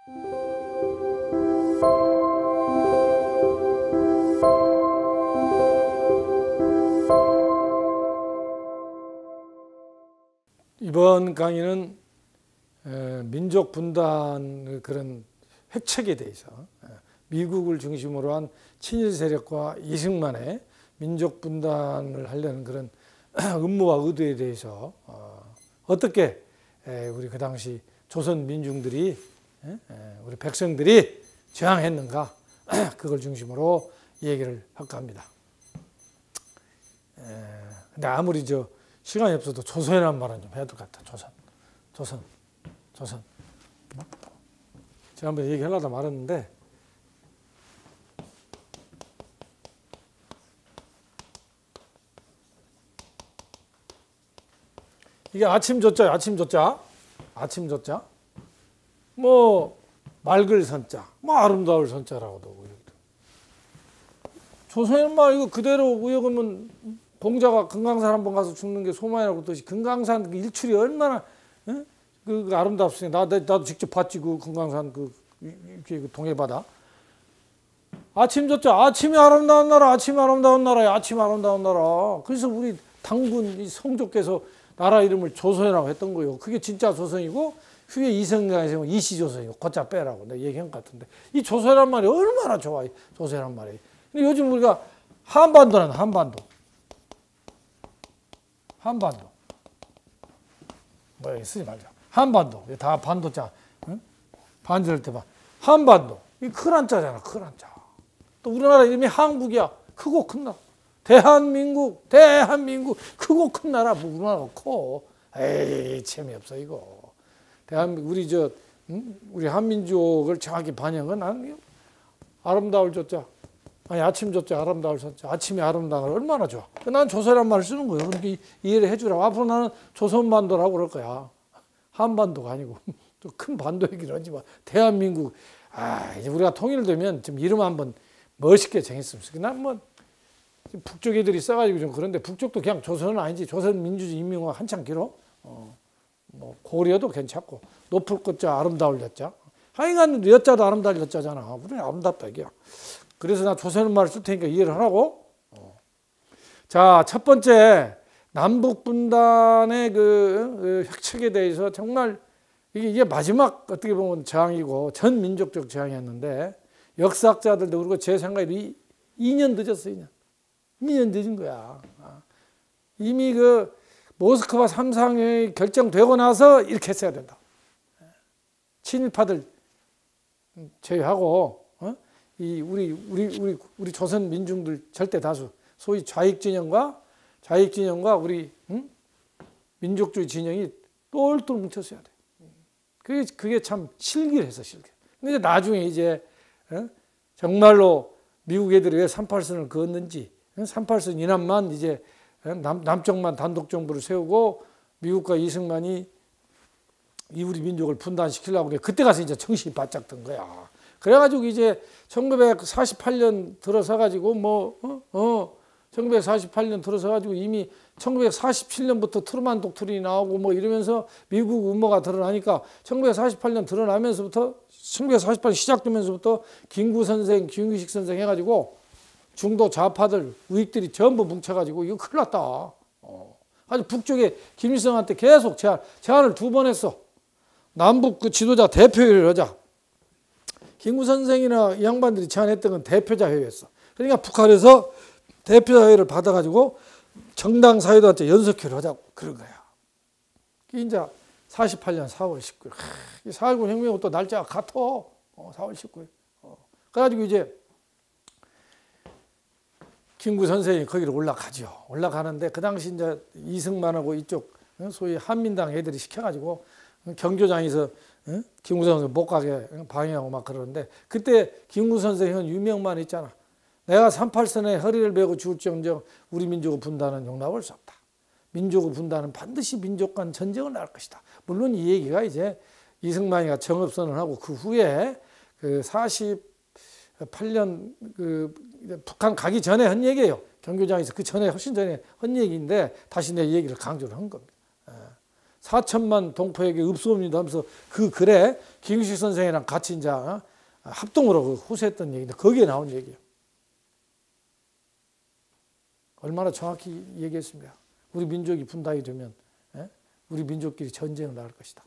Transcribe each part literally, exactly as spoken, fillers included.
이번 강의는 민족 분단 그런 획책에 대해서 미국을 중심으로 한 친일 세력과 이승만의 민족 분단을 하려는 그런 음모와 의도에 대해서 어떻게 우리 그 당시 조선 민중들이 우리 백성들이 저항했는가 그걸 중심으로 얘기를 할까 합니다. 근데 아무리 저 시간이 없어도 조선이라는 말은 좀 해야 될 것 같아. 조선, 조선, 조선. 제가 한번 얘기하려다 말았는데 이게 아침 조자, 아침 조자, 아침 조자. 뭐 맑을 선자, 뭐 아름다울 선자라고도. 조선의 말 이거 그대로 우역하면 공자가 금강산 한번 가서 죽는 게 소망이라고 뜻이 금강산 그 일출이 얼마나 에? 그, 그 아름답습니다. 나, 나도 직접 봤지 그 금강산 그, 이렇게 그 동해바다. 아침 졌죠. 아침이 아름다운 나라, 아침이 아름다운 나라야. 아침이 아름다운 나라. 그래서 우리 당군 이 성조께서 나라 이름을 조선이라고 했던 거예요. 그게 진짜 조선이고 후에 이성강에서 이시조선이고 곧자 빼라고 내가 얘기한 것 같은데 이 조선이란 말이 얼마나 좋아. 조선이란 말이. 근데 요즘 우리가 한반도는 한반도. 한반도. 뭐 쓰지 말자. 한반도. 다 반도자. 응? 반지를 때 봐. 한반도. 이 큰 한자잖아. 큰 한자. 또 우리나라 이름이 한국이야. 크고 큰 나라. 대한민국. 대한민국. 크고 큰 나라. 뭐 우리나라가 커. 에이 재미없어 이거. 대한민국 우리 저 응? 우리 한민족을 정확히 반영은 안 아름다울 조자. 아니 아침 조자 아름다울 선자. 아침이 아름다운 얼마나 좋아. 난 조선이란 말을 쓰는 거예요. 그렇게 이해를 해주라고. 앞으로 나는 조선반도라고 그럴 거야. 한반도가 아니고 또 큰 반도 얘기를 하지 마. 대한민국. 아 이제 우리가 통일되면 좀 이름 한번 멋있게 정했으면 좋겠어. 난 뭐 북쪽 애들이 써가지고 좀 그런데 북쪽도 그냥 조선은 아니지. 조선 민주주의 인민공화 한참 길어. 어, 뭐 고려도 괜찮고 높을 것자 아름다울 여자. 하여간 여자도 아름다울 여자잖아. 우리는 아름답다 이게야. 그래서 나 조선은 말을 쓸 테니까 이해를 하라고. 어. 자, 첫 번째 남북 분단의 그, 그 획책에 대해서 정말 이게, 이게 마지막 어떻게 보면 저항이고 전 민족적 저항이었는데 역사학자들도 그리고 제 생각에 이 년 늦었어. 이 년. 이 년 늦은 거야. 이미 그 모스크바 삼상회의 결정되고 나서 이렇게 했어야 된다. 친일파들 제외하고 어? 이 우리 우리 우리 우리 조선 민중들 절대 다수 소위 좌익 진영과 좌익 진영과 우리 응? 민족주의 진영이 똘똘 뭉쳤어야 돼. 그게 그게 참 실기했어 실기. 근데 나중에 이제 어? 정말로 미국 애들이 왜 삼팔선을 그었는지 삼팔선 이남만 이제 남 남쪽만 단독 정부를 세우고 미국과 이승만이 이 우리 민족을 분단시키려고 그래. 그때 가서 이제 정신이 바짝 든 거야. 그래가지고 이제 천구백사십팔 년 들어서 가지고 뭐, 어, 어, 천구백사십팔 년 들어서 가지고 이미 천구백사십칠 년부터 트루만 독트린이 나오고 뭐 이러면서 미국 음모가 드러나니까 천구백사십팔 년 드러나면서부터 천구백사십팔 년 시작되면서부터 김구 선생, 김규식 선생 해가지고 중도 좌파들, 우익들이 전부 뭉쳐가지고 이거 큰일 났다. 어. 아주 북쪽에 김일성한테 계속 제안, 제안을 두 번 했어. 남북 그 지도자 대표회의를 하자. 김구 선생이나 이 양반들이 제안했던 건 대표자 회의였어. 그러니까 북한에서 대표자 회의를 받아가지고 정당 사회도한테 연석회를 하자고 그런 거야. 이제 사십팔 년 사월 십구일. 사일구 혁명은 또 날짜가 같아. 어, 사월 십구일. 어. 그래가지고 이제 김구 선생이 거기로 올라가죠. 올라가는데 그 당시 이제 이승만하고 이쪽 소위 한민당 애들이 시켜가지고 경조장에서 김구 선생 못 가게 방해하고 막 그러는데 그때 김구 선생은 유명만 있잖아. 내가 삼팔선에 허리를 베고 죽을지언정 우리 민족의 분단은 용납할 수 없다. 민족의 분단은 반드시 민족 간 전쟁을 낳을 것이다. 물론 이 얘기가 이제 이승만이가 정읍선언하고 그 후에 그 사십팔 년 그 북한 가기 전에 한 얘기예요. 경교장에서 그 전에 훨씬 전에 한 얘기인데 다시 내 얘기를 강조를 한 겁니다. 사천만 동포에게 읍소옵니다 하면서 그 글에 김규식 선생이랑 같이 이제 합동으로 호소했던 얘기인데 거기에 나온 얘기예요. 얼마나 정확히 얘기했습니까? 우리 민족이 분단이 되면 우리 민족끼리 전쟁을 나갈 것이다.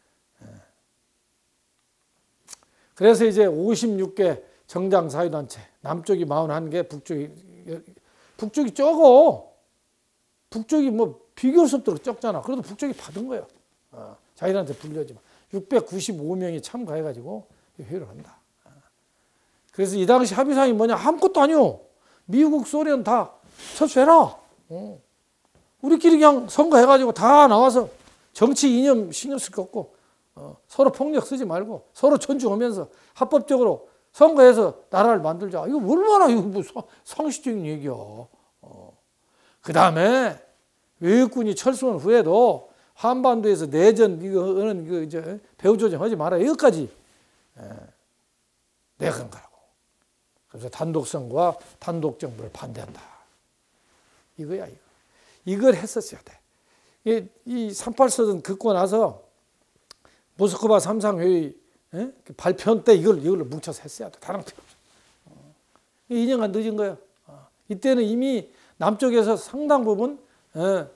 그래서 이제 오십육 개 정당 사회단체, 남쪽이 사십일 개, 북쪽이 북쪽이 적어. 북쪽이 뭐 비교할 수 없도록 적잖아. 그래도 북쪽이 받은 거예요. 어, 자기들한테 불려지만 육백구십오 명이 참가해가지고 회의를 한다. 그래서 이 당시 합의사항이 뭐냐? 아무것도 아니요. 미국, 소련 다 철수해라. 어. 우리끼리 그냥 선거해가지고 다 나와서 정치 이념 신경 쓸 거 없고 어, 서로 폭력 쓰지 말고 서로 존중하면서 합법적으로 선거해서 나라를 만들자. 이거 얼마나 이거 뭐 상식적인 얘기야. 어. 그 다음에 외국군이 철수한 후에도 한반도에서 내전 이거는 이거 이제 배후 조정하지 마라. 이것까지 내건 거라고. 그래서 단독선거와 단독 정부를 반대한다. 이거야 이거. 이걸 했었어야 돼. 이, 이 삼팔 선언 긋고 나서 모스크바 삼상회의 에? 발표 때 이걸 이걸로 뭉쳐서 했어야 돼. 다른 필요 없어. 어. 이 년간 늦은 거야. 어. 이때는 이미 남쪽에서 상당 부분 에,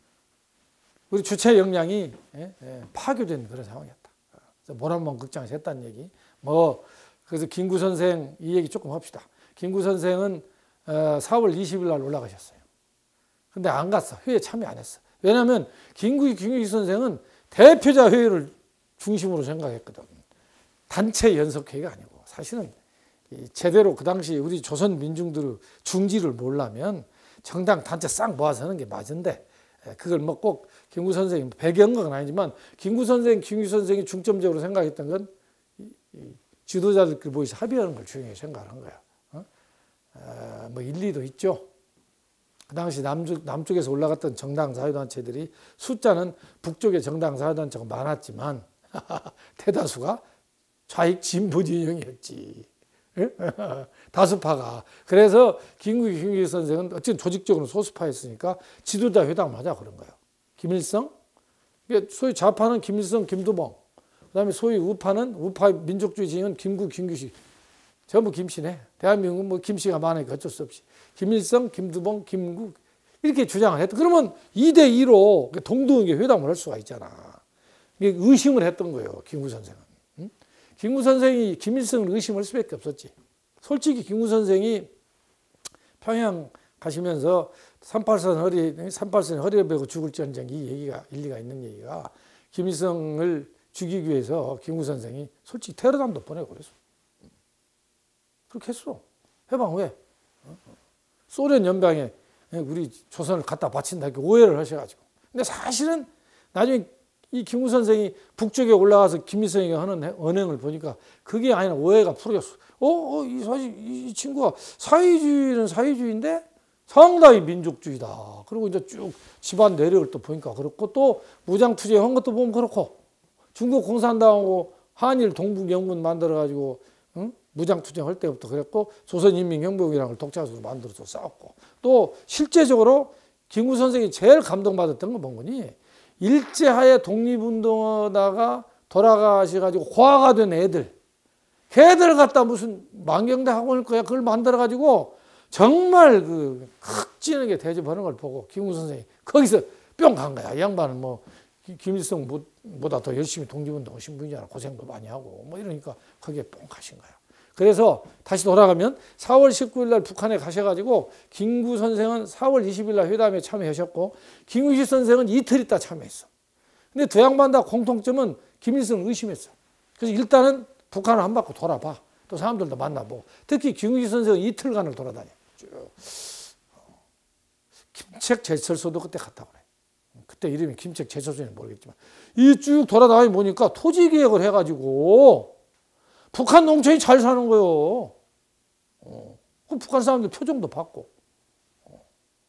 우리 주체 역량이 에, 에, 파괴된 그런 상황이었다. 그래서 모란봉 극장에서 했다는 얘기. 뭐 그래서 김구 선생 이 얘기 조금 합시다. 김구 선생은 어, 사월 이십일 날 올라가셨어요. 근데 안 갔어. 회의에 참여 안 했어. 왜냐하면 김구, 김규식 선생은 대표자 회의를 중심으로 생각했거든. 단체 연석회의가 아니고 사실은 제대로 그 당시 우리 조선 민중들의 중지를 모르려면 정당 단체 싹 모아서 하는 게 맞은데 그걸 뭐 꼭 김구 선생이 배경은 아니지만 김구 선생, 김규식 선생이 중점적으로 생각했던 건 지도자들끼리 모여서 합의하는 걸 중요하게 생각한 거야. 어? 어, 뭐 일리도 있죠. 그 당시 남쪽, 남쪽에서 올라갔던 정당 사회단체들이 숫자는 북쪽의 정당 사회단체가 많았지만 대다수가 좌익 진보 진영이었지. 다수파가. 그래서 김구, 김규식 선생은 어쨌든 조직적으로 소수파였으니까 지도자 회담을 하자 그런 거예요. 김일성, 소위 좌파는 김일성, 김두봉, 그 다음에 소위 우파는 우파 민족주의 진영은 김구, 김규식. 전부 김씨네. 대한민국은 뭐 김씨가 많으니까 어쩔 수 없이. 김일성, 김두봉, 김구 이렇게 주장을 했다. 그러면 이 대 이로 동등하게 회담을 할 수가 있잖아. 의심을 했던 거예요. 김구 선생은. 응? 김구 선생이 김일성을 의심할 수밖에 없었지. 솔직히 김구 선생이 평양 가시면서 삼팔선 허리, 삼팔선 허리를 베고 죽을 전쟁 이 얘기가 일리가 있는 얘기가 김일성을 죽이기 위해서 김구 선생이 솔직히 테러단도 보내고 그랬어. 그렇게 했어. 해방 후에. 소련 연방에 우리 조선을 갖다 바친다 이렇게 오해를 하셔가지고. 근데 사실은 나중에 이 김구 선생이 북쪽에 올라가서 김일성에게 하는 언행을 보니까 그게 아니라 오해가 풀어졌어. 어, 어, 이 사실 이 친구가 사회주의는 사회주의인데 상당히 민족주의다. 그리고 이제 쭉 집안 내력을 또 보니까 그렇고 또 무장 투쟁한 것도 보면 그렇고 중국 공산당하고 한일 동북연군 만들어가지고 응? 무장 투쟁할 때부터 그랬고 조선인민혁명이라는 걸 독자적으로 만들어서 싸웠고 또 실제적으로 김구 선생이 제일 감동받았던 건 뭔거니 일제하에 독립운동하다가 돌아가셔가지고 고아가 된 애들 걔들 갖다 무슨 만경대 학원일 거야 그걸 만들어가지고 정말 그 흑진하게 대접하는 걸 보고 김구 선생이 거기서 뿅 간 거야. 이 양반은 뭐 김일성보다 더 열심히 독립운동 하신 분이잖아. 고생도 많이 하고 뭐 이러니까 거기에 뿅 가신 거야. 그래서 다시 돌아가면 사월 십구일 날 북한에 가셔가지고 김구 선생은 사월 이십일 날 회담에 참여하셨고 김규식 선생은 이틀 있다 참여했어. 근데 두 양반 다 공통점은 김일성을 의심했어. 그래서 일단은 북한을 한 바퀴 돌아봐. 또 사람들도 만나보고 특히 김규식 선생은 이틀간을 돌아다녀. 김책 제철소도 그때 갔다 그래. 그때 이름이 김책 제철소인지 모르겠지만 이 쭉 돌아다니 보니까 토지 개혁을 해가지고 북한 농촌이 잘 사는 거요. 어. 북한 사람들 표정도 받고. 어.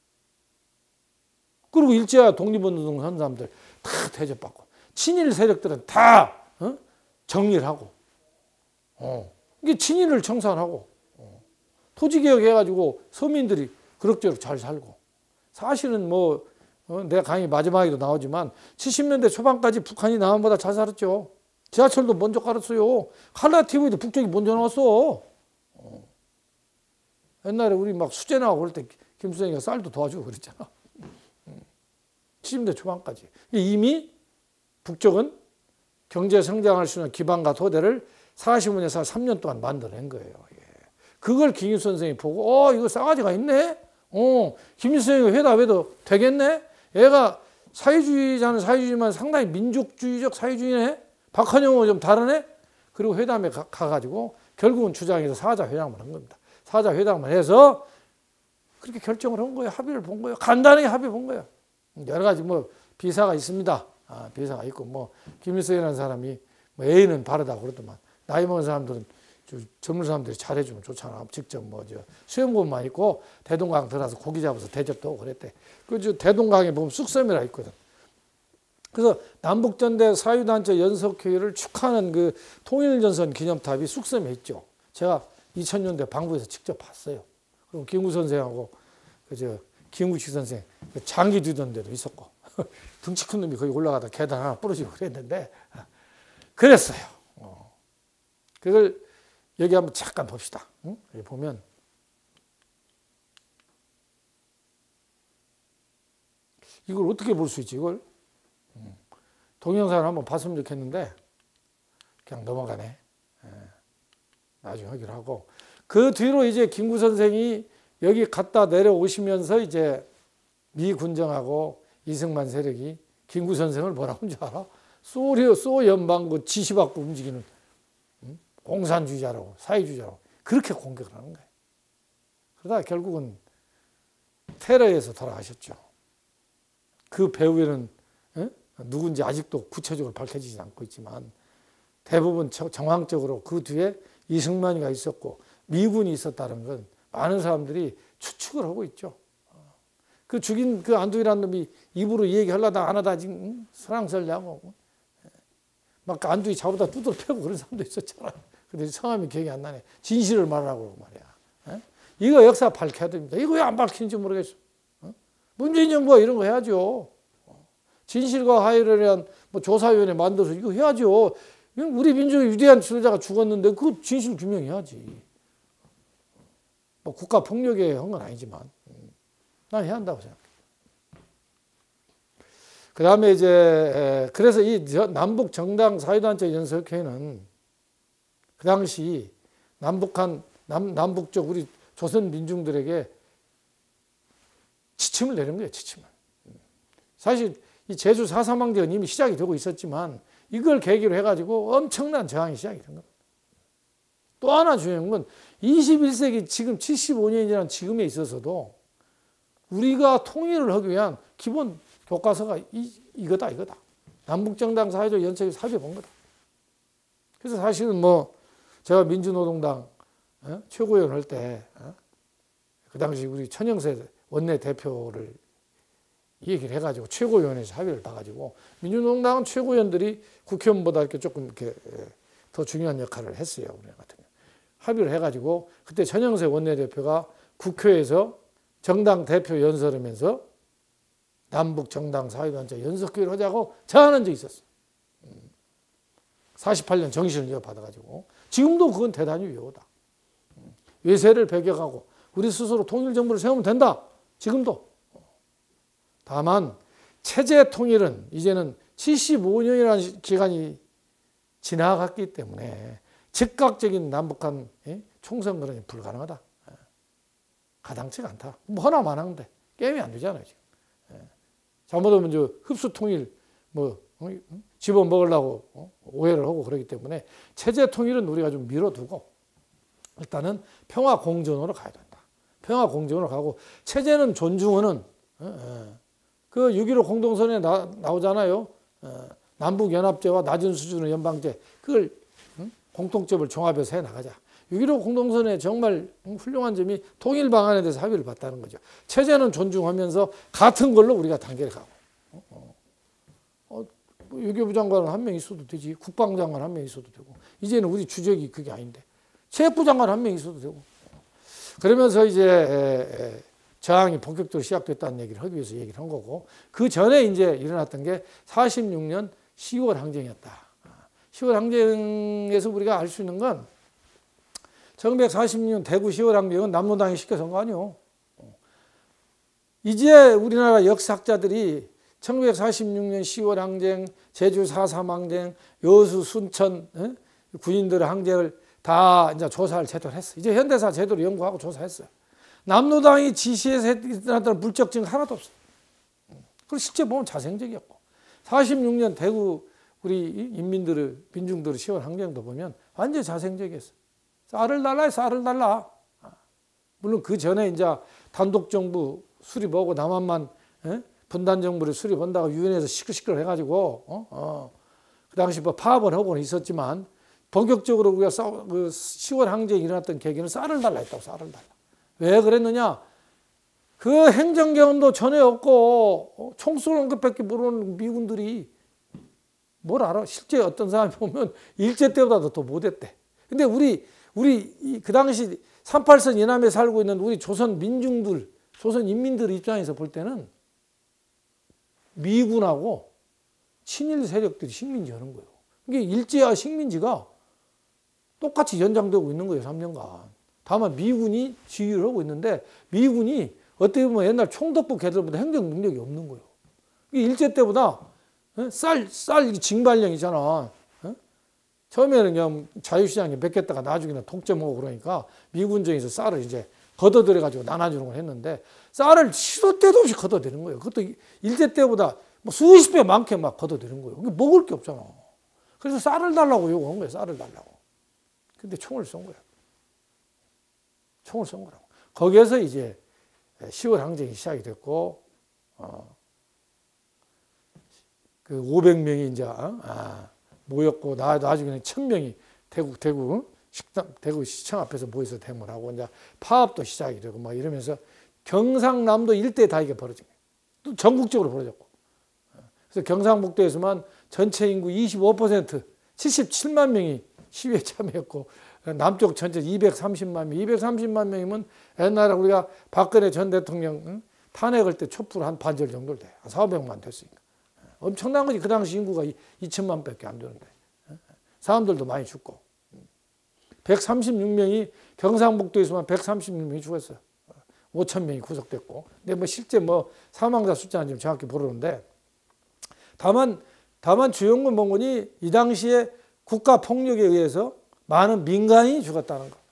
그리고 일제와 독립운동 한 사람들 다 대접받고. 친일 세력들은 다 어? 정리를 하고. 어. 이게 친일을 청산하고. 어. 토지개혁 해가지고 서민들이 그럭저럭 잘 살고. 사실은 뭐 어, 내 강의 마지막에도 나오지만 칠십 년대 초반까지 북한이 남한보다 잘 살았죠. 지하철도 먼저 깔았어요. 칼라티브에도 북쪽이 먼저 나왔어. 어. 옛날에 우리 막 수제 나가고 그럴 때 김수영이가 쌀도 도와주고 그랬잖아. 칠십 년대 초반까지. 이미 북쪽은 경제 성장할 수 있는 기반과 토대를 사십오 년에서 삼 년 동안 만들어낸 거예요. 예. 그걸 김일수 선생이 보고, 어, 이거 싸가지가 있네? 어, 김일수 선생이 회담해도 되겠네? 얘가 사회주의자는 사회주의지만 상당히 민족주의적 사회주의네? 박헌영은 좀 다르네? 그리고 회담에 가, 가가지고 결국은 주장해서 사자 회담을 한 겁니다. 사자 회담을 해서 그렇게 결정을 한 거예요. 합의를 본 거예요. 간단하게 합의 본 거예요. 여러 가지 뭐 비사가 있습니다. 아, 비사가 있고 뭐 김일성이라는 사람이 뭐 A는 바르다고 그러더만 나이 먹은 사람들은 젊은 사람들이 잘해주면 좋잖아. 직접 뭐 저 수영복만 입고 대동강 들어가서 고기 잡아서 대접도 하고 그랬대. 그 대동강에 보면 쑥섬이라 있거든. 그래서 남북전대 사유단체 연석회의를 축하하는 그 통일전선 기념탑이 쑥섬에 있죠. 제가 이천 년대 방북에서 직접 봤어요. 그리고 김구 선생하고 그저 김구식 선생 장기 뒤던 데도 있었고 등치 큰 놈이 거기 올라가다 계단 하나 부러지고 그랬는데 그랬어요. 어. 그걸 여기 한번 잠깐 봅시다. 응? 여기 보면 이걸 어떻게 볼 수 있지 이걸? 음. 동영상을 한번 봤으면 좋겠는데 그냥 넘어가네. 예. 나중에 하기로 하고 그 뒤로 이제 김구 선생이 여기 갔다 내려오시면서 이제 미 군정하고 이승만 세력이 김구 선생을 뭐라고 한 줄 알아? 소리오 소 연방구 지시받고 움직이는 음? 공산주의자라고 사회주의자라고 그렇게 공격을 하는 거예요. 그러다 결국은 테러에서 돌아가셨죠. 그 배후에는 에? 누군지 아직도 구체적으로 밝혀지지 않고 있지만 대부분 정황적으로 그 뒤에 이승만이가 있었고 미군이 있었다는 건 많은 사람들이 추측을 하고 있죠. 그 죽인 그 안두희라는 놈이 입으로 얘기하려다 안 하다 지금 사랑설냐고 막 안두희 잡아다 두드러 패고 그런 사람도 있었잖아요. 근데 성함이 기억이 안 나네. 진실을 말하라고 말이야. 에? 이거 역사 밝혀야 됩니다. 이거 왜 안 밝히는지 모르겠어. 어? 문재인 정부가 이런 거 해야죠. 진실과 화해를 위한 뭐 조사위원회 만들어서 이거 해야죠. 우리 민족의 위대한 지도자가 죽었는데 그 진실 규명해야지. 뭐 국가 폭력에 한 건 아니지만 난 해야 한다고 생각해. 그 다음에 이제 그래서 이 남북 정당 사회단체 연석회의는 그 당시 남북한 남, 남북쪽 우리 조선 민중들에게 지침을 내린 거예요. 지침을. 사실 이 제주 사사망제는 이미 시작이 되고 있었지만 이걸 계기로 해가지고 엄청난 저항이 시작이 된 겁니다. 또 하나 중요한 건 이십일 세기 지금 칠십오 년이라는 지금에 있어서도 우리가 통일을 하기 위한 기본 교과서가 이, 이거다 이거다. 남북정당 사회적 연책을 살펴본 거다. 그래서 사실은 뭐 제가 민주노동당 어? 최고위원 할 때 그 어? 당시 우리 천영세 원내대표를 얘기를 해가지고 최고위원회에서 합의를 봐가지고 민주노동당은 최고위원들이 국회의원보다 이렇게 조금 이렇게 더 중요한 역할을 했어요. 우리 같은 경우. 합의를 해가지고 그때 천영세 원내대표가 국회에서 정당 대표 연설하면서 남북 정당 사회단체 연석회의를 하자고 제안한 적이 있었어요. 사십팔 년 정신을 이어받아가지고 지금도 그건 대단히 위험하다. 외세를 배격하고 우리 스스로 통일정부를 세우면 된다. 지금도. 다만 체제 통일은 이제는 칠십오 년이라는 기간이 지나갔기 때문에 즉각적인 남북한 총선 그런이 불가능하다. 가당치가 않다. 뭐 하나만 하는데 게임이 안 되잖아요. 지금. 잘못하면 저 흡수 통일 뭐 집어 먹으려고 오해를 하고 그러기 때문에 체제 통일은 우리가 좀 미뤄두고 일단은 평화 공존으로 가야 된다. 평화 공존으로 가고 체제는 존중하는 그 육점일오 공동선언에 나, 나오잖아요. 남북연합제와 낮은 수준의 연방제 그걸 공통점을 종합해서 해나가자. 육점일오 공동선언의 정말 훌륭한 점이 통일 방안에 대해서 합의를 봤다는 거죠. 체제는 존중하면서 같은 걸로 우리가 단계를 가고. 어, 어, 외교부 장관은 한 명 있어도 되지. 국방장관 한 명 있어도 되고. 이제는 우리 주적이 그게 아닌데. 체육부 장관 한 명 있어도 되고. 그러면서 이제 저항이 본격적으로 시작됐다는 얘기를 하기 위해서 얘기를 한 거고, 그 전에 이제 일어났던 게 사십육 년 시월 항쟁이었다. 시월 항쟁에서 우리가 알 수 있는 건 천구백사십육 년 대구 시월 항쟁은 남로당이 시켜서 한 거 아니요. 이제 우리나라 역사학자들이 천구백사십육 년 시월 항쟁, 제주 사삼 항쟁, 여수 순천 에? 군인들의 항쟁을 다 이제 조사를 제대로 했어. 이제 현대사 제대로 연구하고 조사했어요. 남로당이 지시해서 일어났다는 물적 증거 하나도 없어. 그리고 실제 보면 자생적이었고, 사십육 년 대구 우리 인민들의 민중들의 시월 항쟁도 보면 완전 자생적이었어. 쌀을 달라, 쌀을 달라. 물론 그 전에 이제 단독 정부 수립하고 남한만 에? 분단 정부를 수립한다고 유엔에서 시끌시끌 해가지고 어? 어. 그 당시 뭐 파업을 하고는 있었지만 본격적으로 우리가 싸우, 그 시월 항쟁이 일어났던 계기는 쌀을 달라 했다고. 쌀을 달라. 왜 그랬느냐? 그 행정 경험도 전혀 없고 어? 총 쏘는 것밖에 모르는 미군들이 뭘 알아? 실제 어떤 사람이 보면 일제 때보다도 더 못했대. 근데 우리 우리 그 당시 삼팔선 이남에 살고 있는 우리 조선 민중들, 조선 인민들 입장에서 볼 때는 미군하고 친일 세력들이 식민지 하는 거예요. 이게 일제와 식민지가 똑같이 연장되고 있는 거예요, 삼 년간. 다만 미군이 지휘를 하고 있는데 미군이 어떻게 보면 옛날 총독부 걔들보다 행정 능력이 없는 거예요. 이게 일제 때보다 쌀, 쌀 징발령이잖아. 처음에는 그냥 자유시장에 맡겼다가 나중에는 독점하고 그러니까 미군정에서 쌀을 이제 걷어들여가지고 나눠주는 걸 했는데 쌀을 시도 때도 없이 걷어들이는 거예요. 그것도 일제 때보다 뭐 수십 배 많게 막 걷어들이는 거예요. 먹을 게 없잖아. 그래서 쌀을 달라고 요구한 거예요. 쌀을 달라고. 근데 총을 쏜 거야. 총을 쏜 거라고. 거기에서 이제 시월 항쟁이 시작이 됐고, 어, 그 오백 명이 이제, 아, 모였고, 나, 나중에는 천 명이 대구, 대구, 식당, 대구 시청 앞에서 모여서 데모를 하고, 이제 파업도 시작이 되고, 막 이러면서 경상남도 일대 다 이게 벌어진 거예요. 또 전국적으로 벌어졌고. 그래서 경상북도에서만 전체 인구 이십오 퍼센트, 칠십칠만 명이 시위에 참여했고, 남쪽 전체 이백삼십만 명, 이백삼십만 명이면 옛날에 우리가 박근혜 전 대통령 응? 탄핵할 때 촛불 한 반절 정도 돼. 한 사백만 됐으니까. 엄청난 거지. 그 당시 인구가 이천만 밖에 안 되는데. 사람들도 많이 죽고. 백삼십육 명이 경상북도에서만 백삼십육 명이 죽었어요. 오천 명이 구속됐고. 근데 뭐 실제 뭐 사망자 숫자는 지금 정확히 모르는데, 다만, 다만 주영근 본군이 이 당시에 국가 폭력에 의해서 많은 민간인이 죽었다는 거.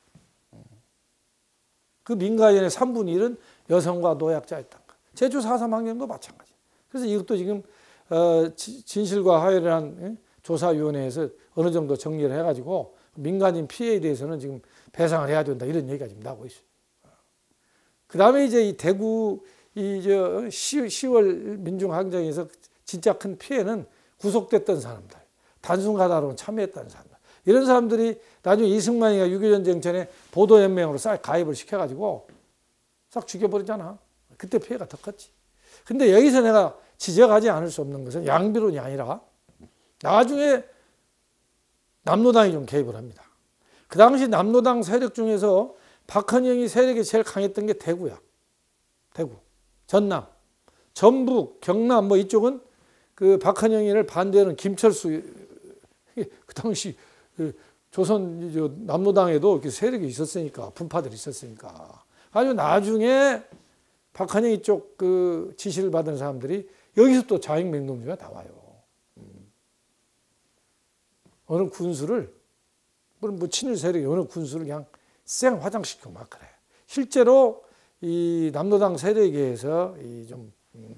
그 민간인의 삼분의 일은 여성과 노약자였던 거. 제주 사삼 항쟁도 마찬가지. 그래서 이것도 지금 어, 진실과 화해를 한 조사위원회에서 어느 정도 정리를 해가지고 민간인 피해에 대해서는 지금 배상을 해야 된다 이런 얘기가 지금 나오고 있어요. 그 다음에 이제 이 대구 이저 시월 민중항쟁에서 진짜 큰 피해는 구속됐던 사람들, 단순 가다로 참여했다는 사람들. 이런 사람들이 나중에 이승만이가 육이오 전쟁 전에 보도연맹으로 싹 가입을 시켜가지고 싹 죽여버리잖아. 그때 피해가 더 컸지. 근데 여기서 내가 지적하지 않을 수 없는 것은 양비론이 아니라 나중에 남로당이 좀 개입을 합니다. 그 당시 남로당 세력 중에서 박헌영이 세력이 제일 강했던 게 대구야. 대구, 전남, 전북, 경남 뭐 이쪽은 그 박헌영이를 반대하는 김철수 그 당시 그 조선 남로당에도 이렇게 세력이 있었으니까 분파들이 있었으니까 아주 나중에 박헌영이 쪽 그 지시를 받은 사람들이 여기서 또 자익맹동주가 나와요. 어느 군수를 뭐 친일 세력이 어느 군수를 그냥 쌩 화장시키고 막 그래. 실제로 이 남로당 세력에 의해서 이 좀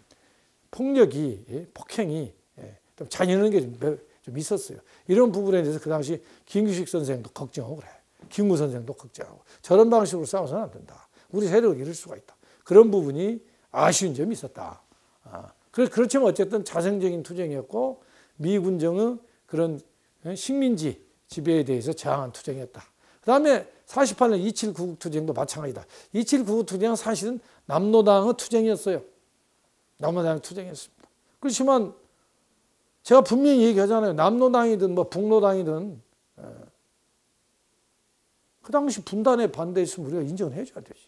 폭력이 폭행이 좀 잔인한 게 좀 좀 있었어요. 이런 부분에 대해서 그 당시 김규식 선생도 걱정하고 그래. 김구 선생도 걱정하고 저런 방식으로 싸워서는 안 된다. 우리 세력을 잃을 수가 있다. 그런 부분이 아쉬운 점이 있었다. 아, 그렇지만 어쨌든 자생적인 투쟁이었고 미군정의 그런 식민지 지배에 대해서 저항한 투쟁이었다. 그 다음에 사십팔 년 이칠 구국 투쟁도 마찬가지다. 이칠 구국 투쟁은 사실은 남로당의 투쟁이었어요. 남로당의 투쟁이었습니다. 그렇지만 제가 분명히 얘기하잖아요. 남로당이든 뭐 북로당이든 그 당시 분단에 반대했으면 우리가 인정을 해줘야 되지.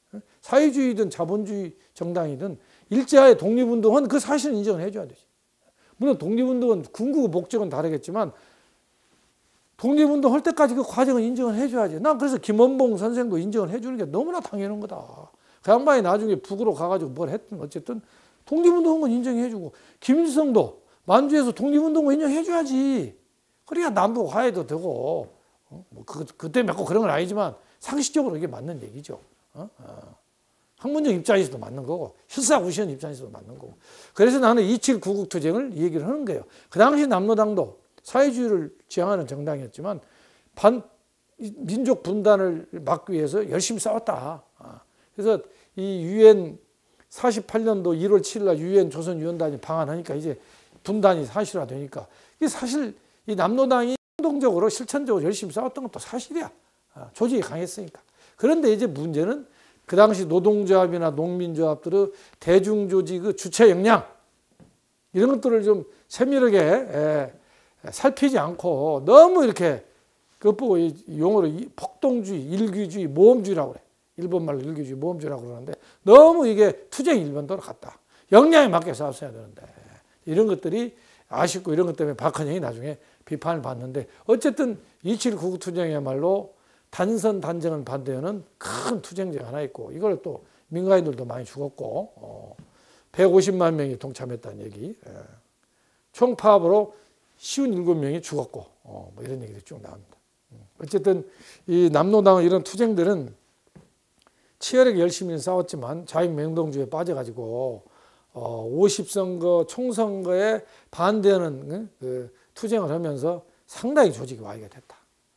사회주의든 자본주의 정당이든 일제하에 독립운동은 그 사실을 인정을 해줘야 되지. 물론 독립운동은 궁극의 목적은 다르겠지만 독립운동 할 때까지 그 과정을 인정을 해줘야지. 난 그래서 김원봉 선생도 인정을 해주는 게 너무나 당연한 거다. 그 양반이 나중에 북으로 가가지고 뭘 했든 어쨌든 독립운동한 건 인정해주고 김일성도 만주에서 독립운동을 인정해줘야지. 그래야 남북 화해도 되고 어? 뭐 그, 그때 맺고 그런 건 아니지만 상식적으로 이게 맞는 얘기죠. 어? 어. 학문적 입장에서도 맞는 거고 실사구시원 입장에서도 맞는 거고. 그래서 나는 이칠 구국투쟁을 얘기를 하는 거예요. 그 당시 남로당도 사회주의를 지향하는 정당이었지만 반, 민족 분단을 막기 위해서 열심히 싸웠다. 그래서 이 유엔 사십팔 년도 일월 칠일 날 유엔 조선위원단이 방한하니까 이제 분단이 사실화되니까 이게 사실 이 남로당이 행동적으로 실천적으로 열심히 싸웠던 것도 사실이야. 조직이 강했으니까. 그런데 이제 문제는 그 당시 노동조합이나 농민조합들의 대중조직의 주체 역량 이런 것들을 좀 세밀하게 살피지 않고 너무 이렇게 그것 보고 용어로 폭동주의, 일규주의, 모험주의라고 그래. 일본말로 일규주의, 모험주의라고 그러는데 너무 이게 투쟁 일변도로 갔다. 역량에 맞게 싸웠어야 되는데 이런 것들이 아쉽고 이런 것 때문에 박헌영이 나중에 비판을 받는데 어쨌든 이칠 구국투쟁이야말로 단선 단정은 반대하는 큰 투쟁제가 하나 있고 이걸 또 민간인들도 많이 죽었고 어, 백오십만 명이 동참했다는 얘기 예. 총파업으로 오십칠 명이 죽었고 어, 뭐 이런 얘기들이 쭉 나옵니다. 어쨌든 이 남로당의 이런 투쟁들은 치열하게 열심히 싸웠지만 자유맹동주의에 빠져가지고 어, 오십 선거 총선거에 반대하는 그 투쟁을 하면서 상당히 조직이 와해가 됐다.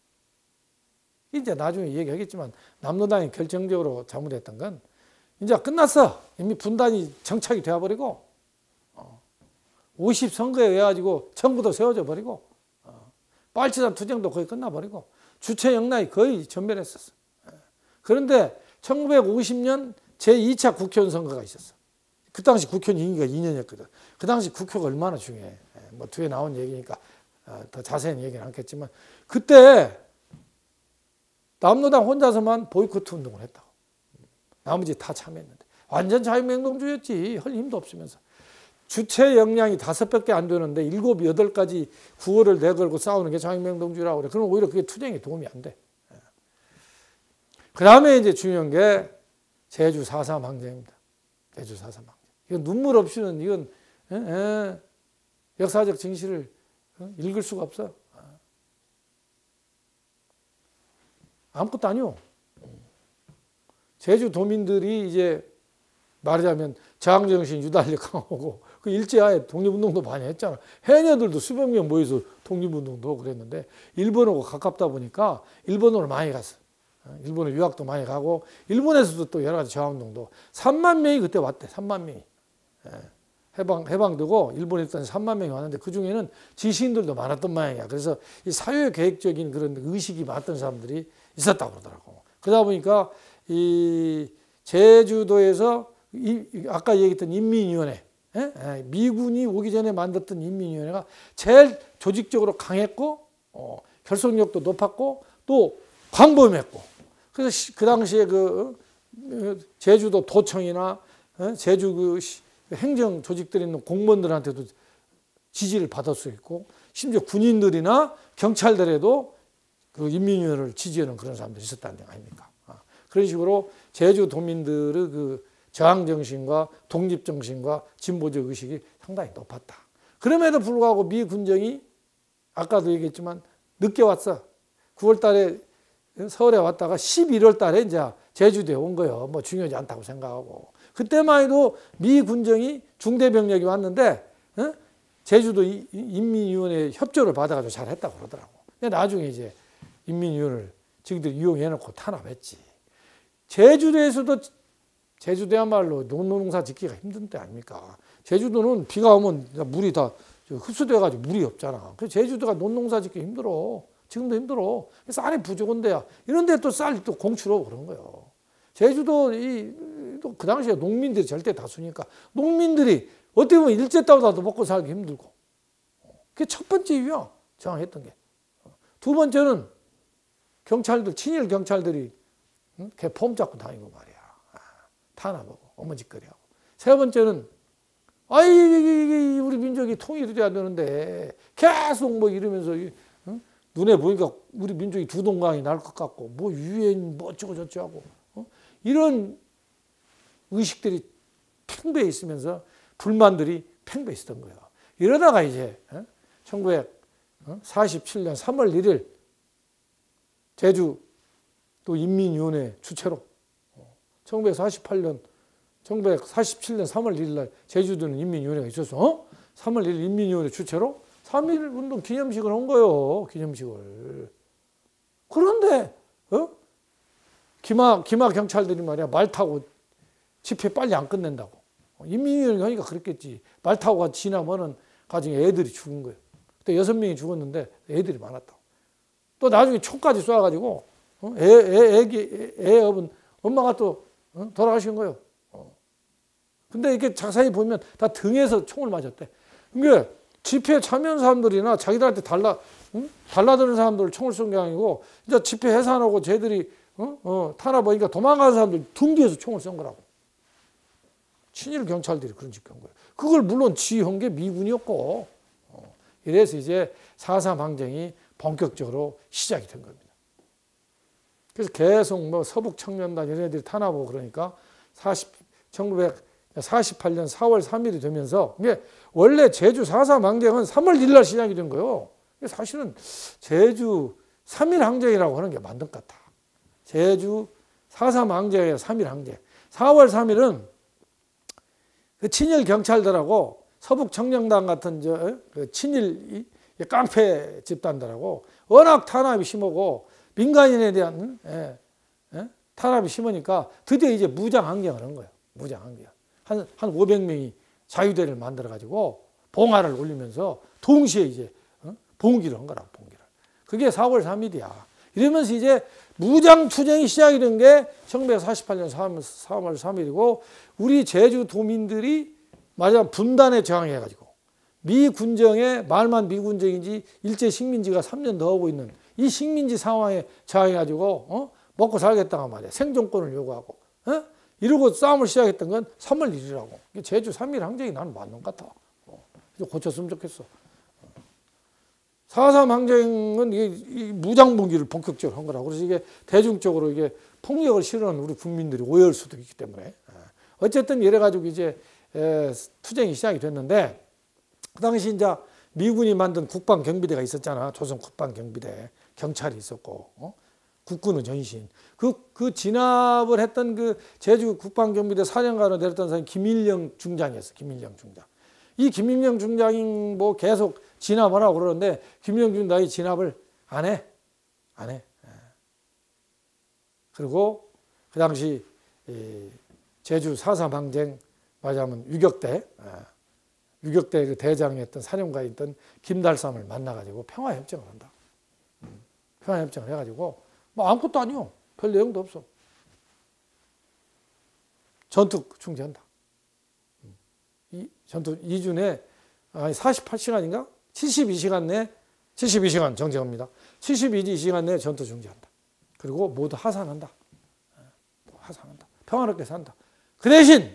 이제 나중에 얘기하겠지만 남로당이 결정적으로 잘못했던 건 이제 끝났어. 이미 분단이 정착이 되어버리고 오십 선거에 의해 가지고 정부도 세워져 버리고 빨치산 투쟁도 거의 끝나버리고 주체 역량이 거의 전멸했었어. 그런데 천구백오십 년 제이 차 국회의원 선거가 있었어. 그 당시 국회의원 임기가 이 년이었거든. 그 당시 국회가 얼마나 중요해. 뭐 뒤에 나온 얘기니까 더 자세히 얘기는 않겠지만 그때 남로당 혼자서만 보이콧 운동을 했다고. 나머지 다 참여했는데 완전 자유맹동주의였지. 할 힘도 없으면서. 주체 역량이 다섯 밖에 안 되는데 일곱, 여덟 가지 구호를 내걸고 싸우는 게 자유맹동주의라고 그래. 그럼 오히려 그게 투쟁에 도움이 안 돼. 그 다음에 이제 중요한 게 제주 사 삼 항쟁입니다. 제주 사 삼 항쟁. 이건 눈물 없이는 이건 에? 에? 역사적 진실을 읽을 수가 없어. 아무것도 아니요. 제주 도민들이 이제 말하자면 저항정신 유달리 강하고 그 일제하에 독립운동도 많이 했잖아. 해녀들도 수백 명 모여서 독립운동도 그랬는데 일본하고 가깝다 보니까 일본으로 많이 갔어. 일본에 유학도 많이 가고 일본에서도 또 여러 가지 저항운동도 삼만 명이 그때 왔대. 삼만 명이. 해방, 해방되고 일본에 있던 삼만 명이 왔는데 그중에는 지시인들도 많았던 모양이야. 그래서 이 사회계획적인 그런 의식이 많았던 사람들이 있었다고 그러더라고. 그러다 보니까 이 제주도에서 이 아까 얘기했던 인민위원회, 에? 미군이 오기 전에 만들었던 인민위원회가 제일 조직적으로 강했고 어, 결속력도 높았고 또 광범위했고 그래서 그 당시에 그 제주도 도청이나 에? 제주 그 행정 조직들이 있는 공무원들한테도 지지를 받을 수 있고 심지어 군인들이나 경찰들에도 그 인민위원회를 지지하는 그런 사람들이 있었다는 거 아닙니까? 그런 식으로 제주 도민들의 그 저항정신과 독립정신과 진보적 의식이 상당히 높았다. 그럼에도 불구하고 미 군정이 아까도 얘기했지만 늦게 왔어. 구월 달에 서울에 왔다가 십일월 달에 이제 제주도에 온 거예요. 뭐 중요하지 않다고 생각하고. 그때만 해도 미 군정이 중대병력이 왔는데 어? 제주도 인민위원회 협조를 받아가지고 잘 했다고 그러더라고. 근데 나중에 이제 인민위원회를 지금들 이용해놓고 탄압했지. 제주도에서도 제주도야말로 농농사 짓기가 힘든 때 아닙니까? 제주도는 비가 오면 물이 다 흡수돼가지고 물이 없잖아. 그래서 제주도가 농농사 짓기 힘들어. 지금도 힘들어. 쌀이 부족한 데야. 이런 데 또 쌀 또 공추로 그런 거예요. 제주도 이 그 당시에 농민들이 절대 다수니까 농민들이 어떻게 보면 일제 따오다도 먹고 살기 힘들고. 그게 첫 번째 이유야. 저항했던 게. 두 번째는 경찰들, 친일 경찰들이 응? 걔 폼 잡고 다니고 말이야. 탄압하고 어머짓거리하고. 세 번째는 아이 우리 민족이 통일이 돼야 되는데 계속 뭐 이러면서 어? 눈에 보니까 우리 민족이 두 동강이 날 것 같고 뭐 유엔 뭐 어쩌고 저쩌고 어? 이런 의식들이 팽배해 있으면서 불만들이 팽배해 있었던 거예요. 이러다가 이제 어? 천구백사십칠 년 삼월 일일 제주 또 인민위원회 주최로 천구백사십팔 년 천구백사십칠 년 삼월 일일 날 제주도는 인민위원회가 있었어. 어? 삼월 일일 인민위원회 주최로 삼일 운동 기념식을 한 거예요. 기념식을. 그런데 어? 기마 기마 경찰들이 말이야 말 타고 집회 빨리 안 끝낸다고. 인민위원회 하니까 그랬겠지. 말 타고 지나면은 가중에 애들이 죽은 거예요. 그때 여섯 명이 죽었는데 애들이 많았다고. 또 나중에 총까지 쏴가지고 어? 애, 애, 애기, 애, 애업은 엄마가 또 어? 돌아가신 거예요. 어. 근데 이렇게 자세히 보면 다 등에서 총을 맞았대. 그러니까 집회에 참여한 사람들이나 자기들한테 달라, 응? 달라드는 사람들 총을 쏜 게 아니고, 이제 집회 해산하고 쟤들이, 어? 어, 탄압하니까 도망가는 사람들 등 뒤에서 총을 쏜 거라고. 친일 경찰들이 그런 짓 한 거예요. 그걸 물론 지휘한 게 미군이었고, 어. 이래서 이제 사삼 항쟁이 본격적으로 시작이 된 겁니다. 그래서 계속 뭐 서북 청년단 이런 애들이 탄압하고 그러니까 천구백사십팔 년 사월 삼일이 되면서 이게 원래 제주 사삼 항쟁은 삼월 일일 날 시작이 된 거예요. 사실은 제주 삼일 항쟁이라고 하는 게 맞는 것 같아. 제주 사삼 항쟁이에요. 삼일 항쟁. 사월 삼일은 그 친일 경찰들하고 서북 청년단 같은 저 그 친일 깡패 집단들하고 워낙 탄압이 심하고 민간인에 대한 예, 예? 탄압이 심하니까 드디어 이제 무장 항쟁을 한 거예요. 무장 항쟁. 한, 한 오백 명이 자유대를 만들어가지고 봉화를 올리면서 동시에 이제 어? 봉기를 한 거라고, 봉기를. 그게 사월 삼일이야. 이러면서 이제 무장 투쟁이 시작이 된 게 천구백사십팔 년 사월 삼일이고 우리 제주 도민들이 말하자면 분단에 저항해가지고 미 군정에 말만 미 군정인지 일제 식민지가 삼 년 더 하고 있는 이 식민지 상황에 저항해가지고 어? 먹고 살겠다고 말이야. 생존권을 요구하고 어? 이러고 싸움을 시작했던 건 삼월 일일이라고. 제주 삼일 항쟁이 나는 맞는 것 같아. 어. 고쳤으면 좋겠어. 사삼 항쟁은 이게 무장봉기를 본격적으로 한 거라고. 그래서 이게 대중적으로 이게 폭력을 싫어하는 우리 국민들이 오해할 수도 있기 때문에. 어쨌든 이래가지고 이제 투쟁이 시작이 됐는데 그 당시 이제 미군이 만든 국방경비대가 있었잖아. 조선 국방경비대. 경찰이 있었고, 어? 국군은 전신. 그, 그 진압을 했던 그 제주 국방경비대 사령관으로 내렸던 사람이 김일령 중장이었어. 김일령 중장. 이 김일령 중장이 뭐 계속 진압을 하고 그러는데 김일령 중장이 진압을 안 해. 안 해. 그리고 그 당시 제주 사삼 항쟁 말하자면 유격대, 유격대 그 대장이었던 사령관이었던 김달삼을 만나가지고 평화협정을 한다. 평화협정을 해가지고 뭐 아무것도 아니요. 별 내용도 없어. 전투 중지한다. 이 전투 이준에 아니 사십팔 시간인가? 칠십이 시간 내 칠십이 시간 정정합니다. 칠십이 시간 내 전투 중지한다. 그리고 모두 하산한다. 하산한다. 평화롭게 산다. 그 대신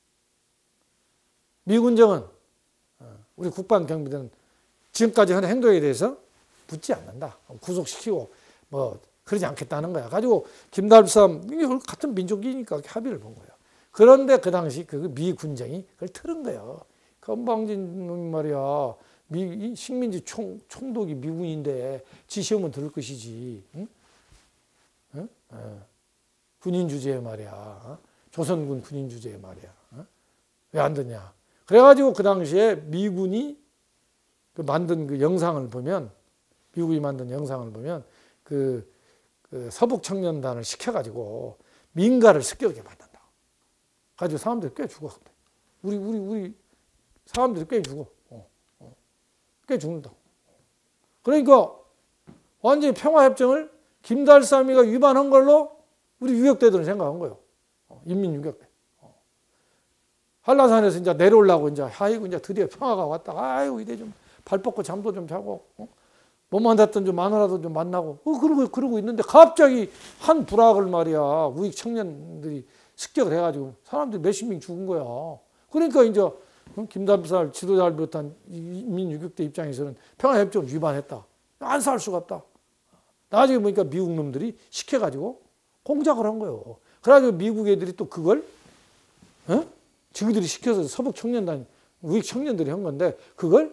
미군정은 우리 국방경비대는 지금까지 한 행동에 대해서 묻지 않는다. 구속시키고 뭐 그러지 않겠다는 거야. 가지고 김달삼 같은 민족이니까 합의를 본 거예요. 그런데 그 당시 그 미 군정이 그걸 틀은 거예요. 건방진 놈이 말이야. 미 식민지 총 총독이 미군인데 지시하면 들을 것이지. 응? 응? 어. 군인 주제에 말이야. 어? 조선군 군인 주제에 말이야. 어? 왜 안 듣냐? 그래가지고 그 당시에 미군이 그 만든 그 영상을 보면 미국이 만든 영상을 보면 그, 그 서북 청년단을 시켜가지고 민가를 습격하게 만든다. 가지고 사람들이 꽤 죽었대. 우리 우리 우리 사람들이 꽤 죽어. 어, 어. 꽤 죽는다. 그러니까 완전히 평화협정을 김달삼이가 위반한 걸로 우리 유격대들은 생각한 거예요. 어, 인민유격대. 어. 한라산에서 이제 내려오려고 이제 아이고 이제 드디어 평화가 왔다. 아이고 이제 좀 발 뻗고 잠도 좀 자고. 어? 못 만났던 좀 마누라도 좀 만나고 어, 그러고 그러고 있는데 갑자기 한 부락을 말이야 우익 청년들이 습격을 해가지고 사람들이 몇십 명 죽은 거야. 그러니까 이제 김담살 지도자를 비롯한 인민유격대 입장에서는 평화협정을 위반했다. 안 살 수가 없다. 나중에 보니까 미국 놈들이 시켜가지고 공작을 한 거예요. 그래가지고 미국 애들이 또 그걸 어? 지그들이 시켜서 서북 청년단 우익 청년들이 한 건데 그걸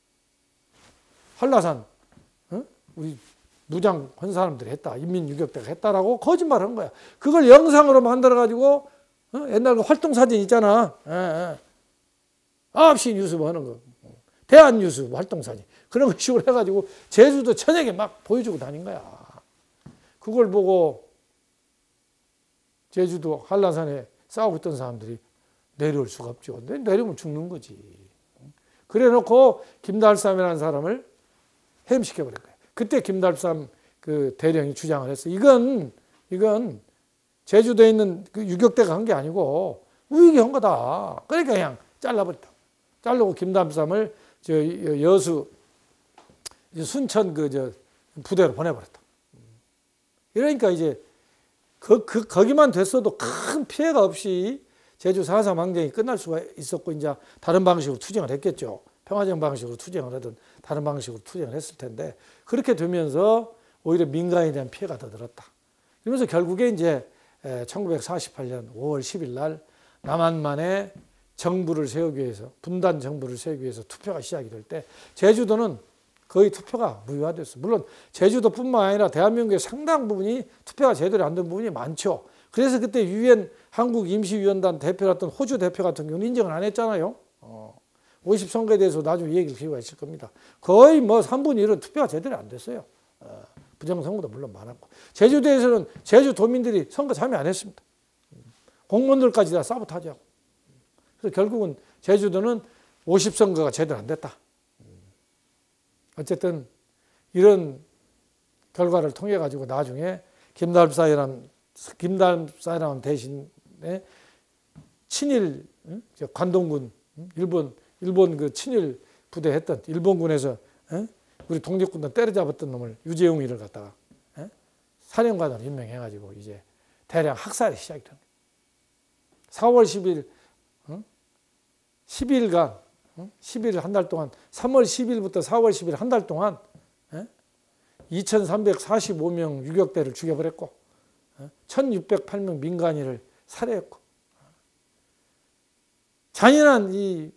한라산 어? 우리 무장한 사람들이 했다. 인민유격대가 했다라고 거짓말한 거야. 그걸 영상으로 만들어가지고 어? 옛날 그 활동사진 있잖아. 예, 예. 아홉 시 뉴스 뭐 하는 거. 대한뉴스 활동사진. 그런 식으로 해가지고 제주도 저녁에 막 보여주고 다닌 거야. 그걸 보고 제주도 한라산에 싸우고 있던 사람들이 내려올 수가 없죠. 내려오면 죽는 거지. 그래 놓고 김달삼이라는 사람을 해임시켜버린 거예요. 그때 김달삼 그 대령이 주장을 했어. 이건, 이건 제주도에 있는 그 유격대가 한 게 아니고 우익이 한 거다. 그러니까 그냥 잘라버렸다. 자르고 김달삼을 저 여수 순천 그 저 부대로 보내버렸다. 이러니까 이제 그, 그, 거기만 됐어도 큰 피해가 없이 제주 사 삼 항쟁이 끝날 수가 있었고, 이제 다른 방식으로 투쟁을 했겠죠. 평화적 방식으로 투쟁을 하든 다른 방식으로 투쟁을 했을 텐데, 그렇게 되면서 오히려 민간에 대한 피해가 더 늘었다. 그러면서 결국에 이제 천구백사십팔 년 오월 십일 날 남한만의 정부를 세우기 위해서, 분단 정부를 세우기 위해서 투표가 시작이 될 때, 제주도는 거의 투표가 무효화됐어. 물론 제주도뿐만 아니라 대한민국의 상당 부분이 투표가 제대로 안 된 부분이 많죠. 그래서 그때 유엔 한국 임시위원단 대표였던 호주 대표 같은 경우는 인정을 안 했잖아요. 어. 오십 선거에 대해서 나중에 얘기할 기회가 있을 겁니다. 거의 뭐 삼분의 일은 투표가 제대로 안 됐어요. 어. 부정선거도 물론 많았고. 제주도에서는 제주도민들이 선거 참여 안 했습니다. 공무원들까지 다 사보타지하고. 그래서 결국은 제주도는 오십 선거가 제대로 안 됐다. 어쨌든 이런 결과를 통해 가지고 나중에 김달사이라는 김달사이라는 대신에 친일 관동군 일본 일본 그 친일 부대 했던 일본군에서 우리 독립군들 때려잡았던 놈을 유재웅이를 갖다가 사령관으로 임명해 가지고 이제 대량 학살이 시작이 된 거예요. 사월 십일 십 일간 십 일 한 달 동안 삼월 십일부터 사월 십일 한 달 동안 이천삼백사십오 명 유격대를 죽여버렸고 천육백팔 명 민간인을 살해했고 잔인한 이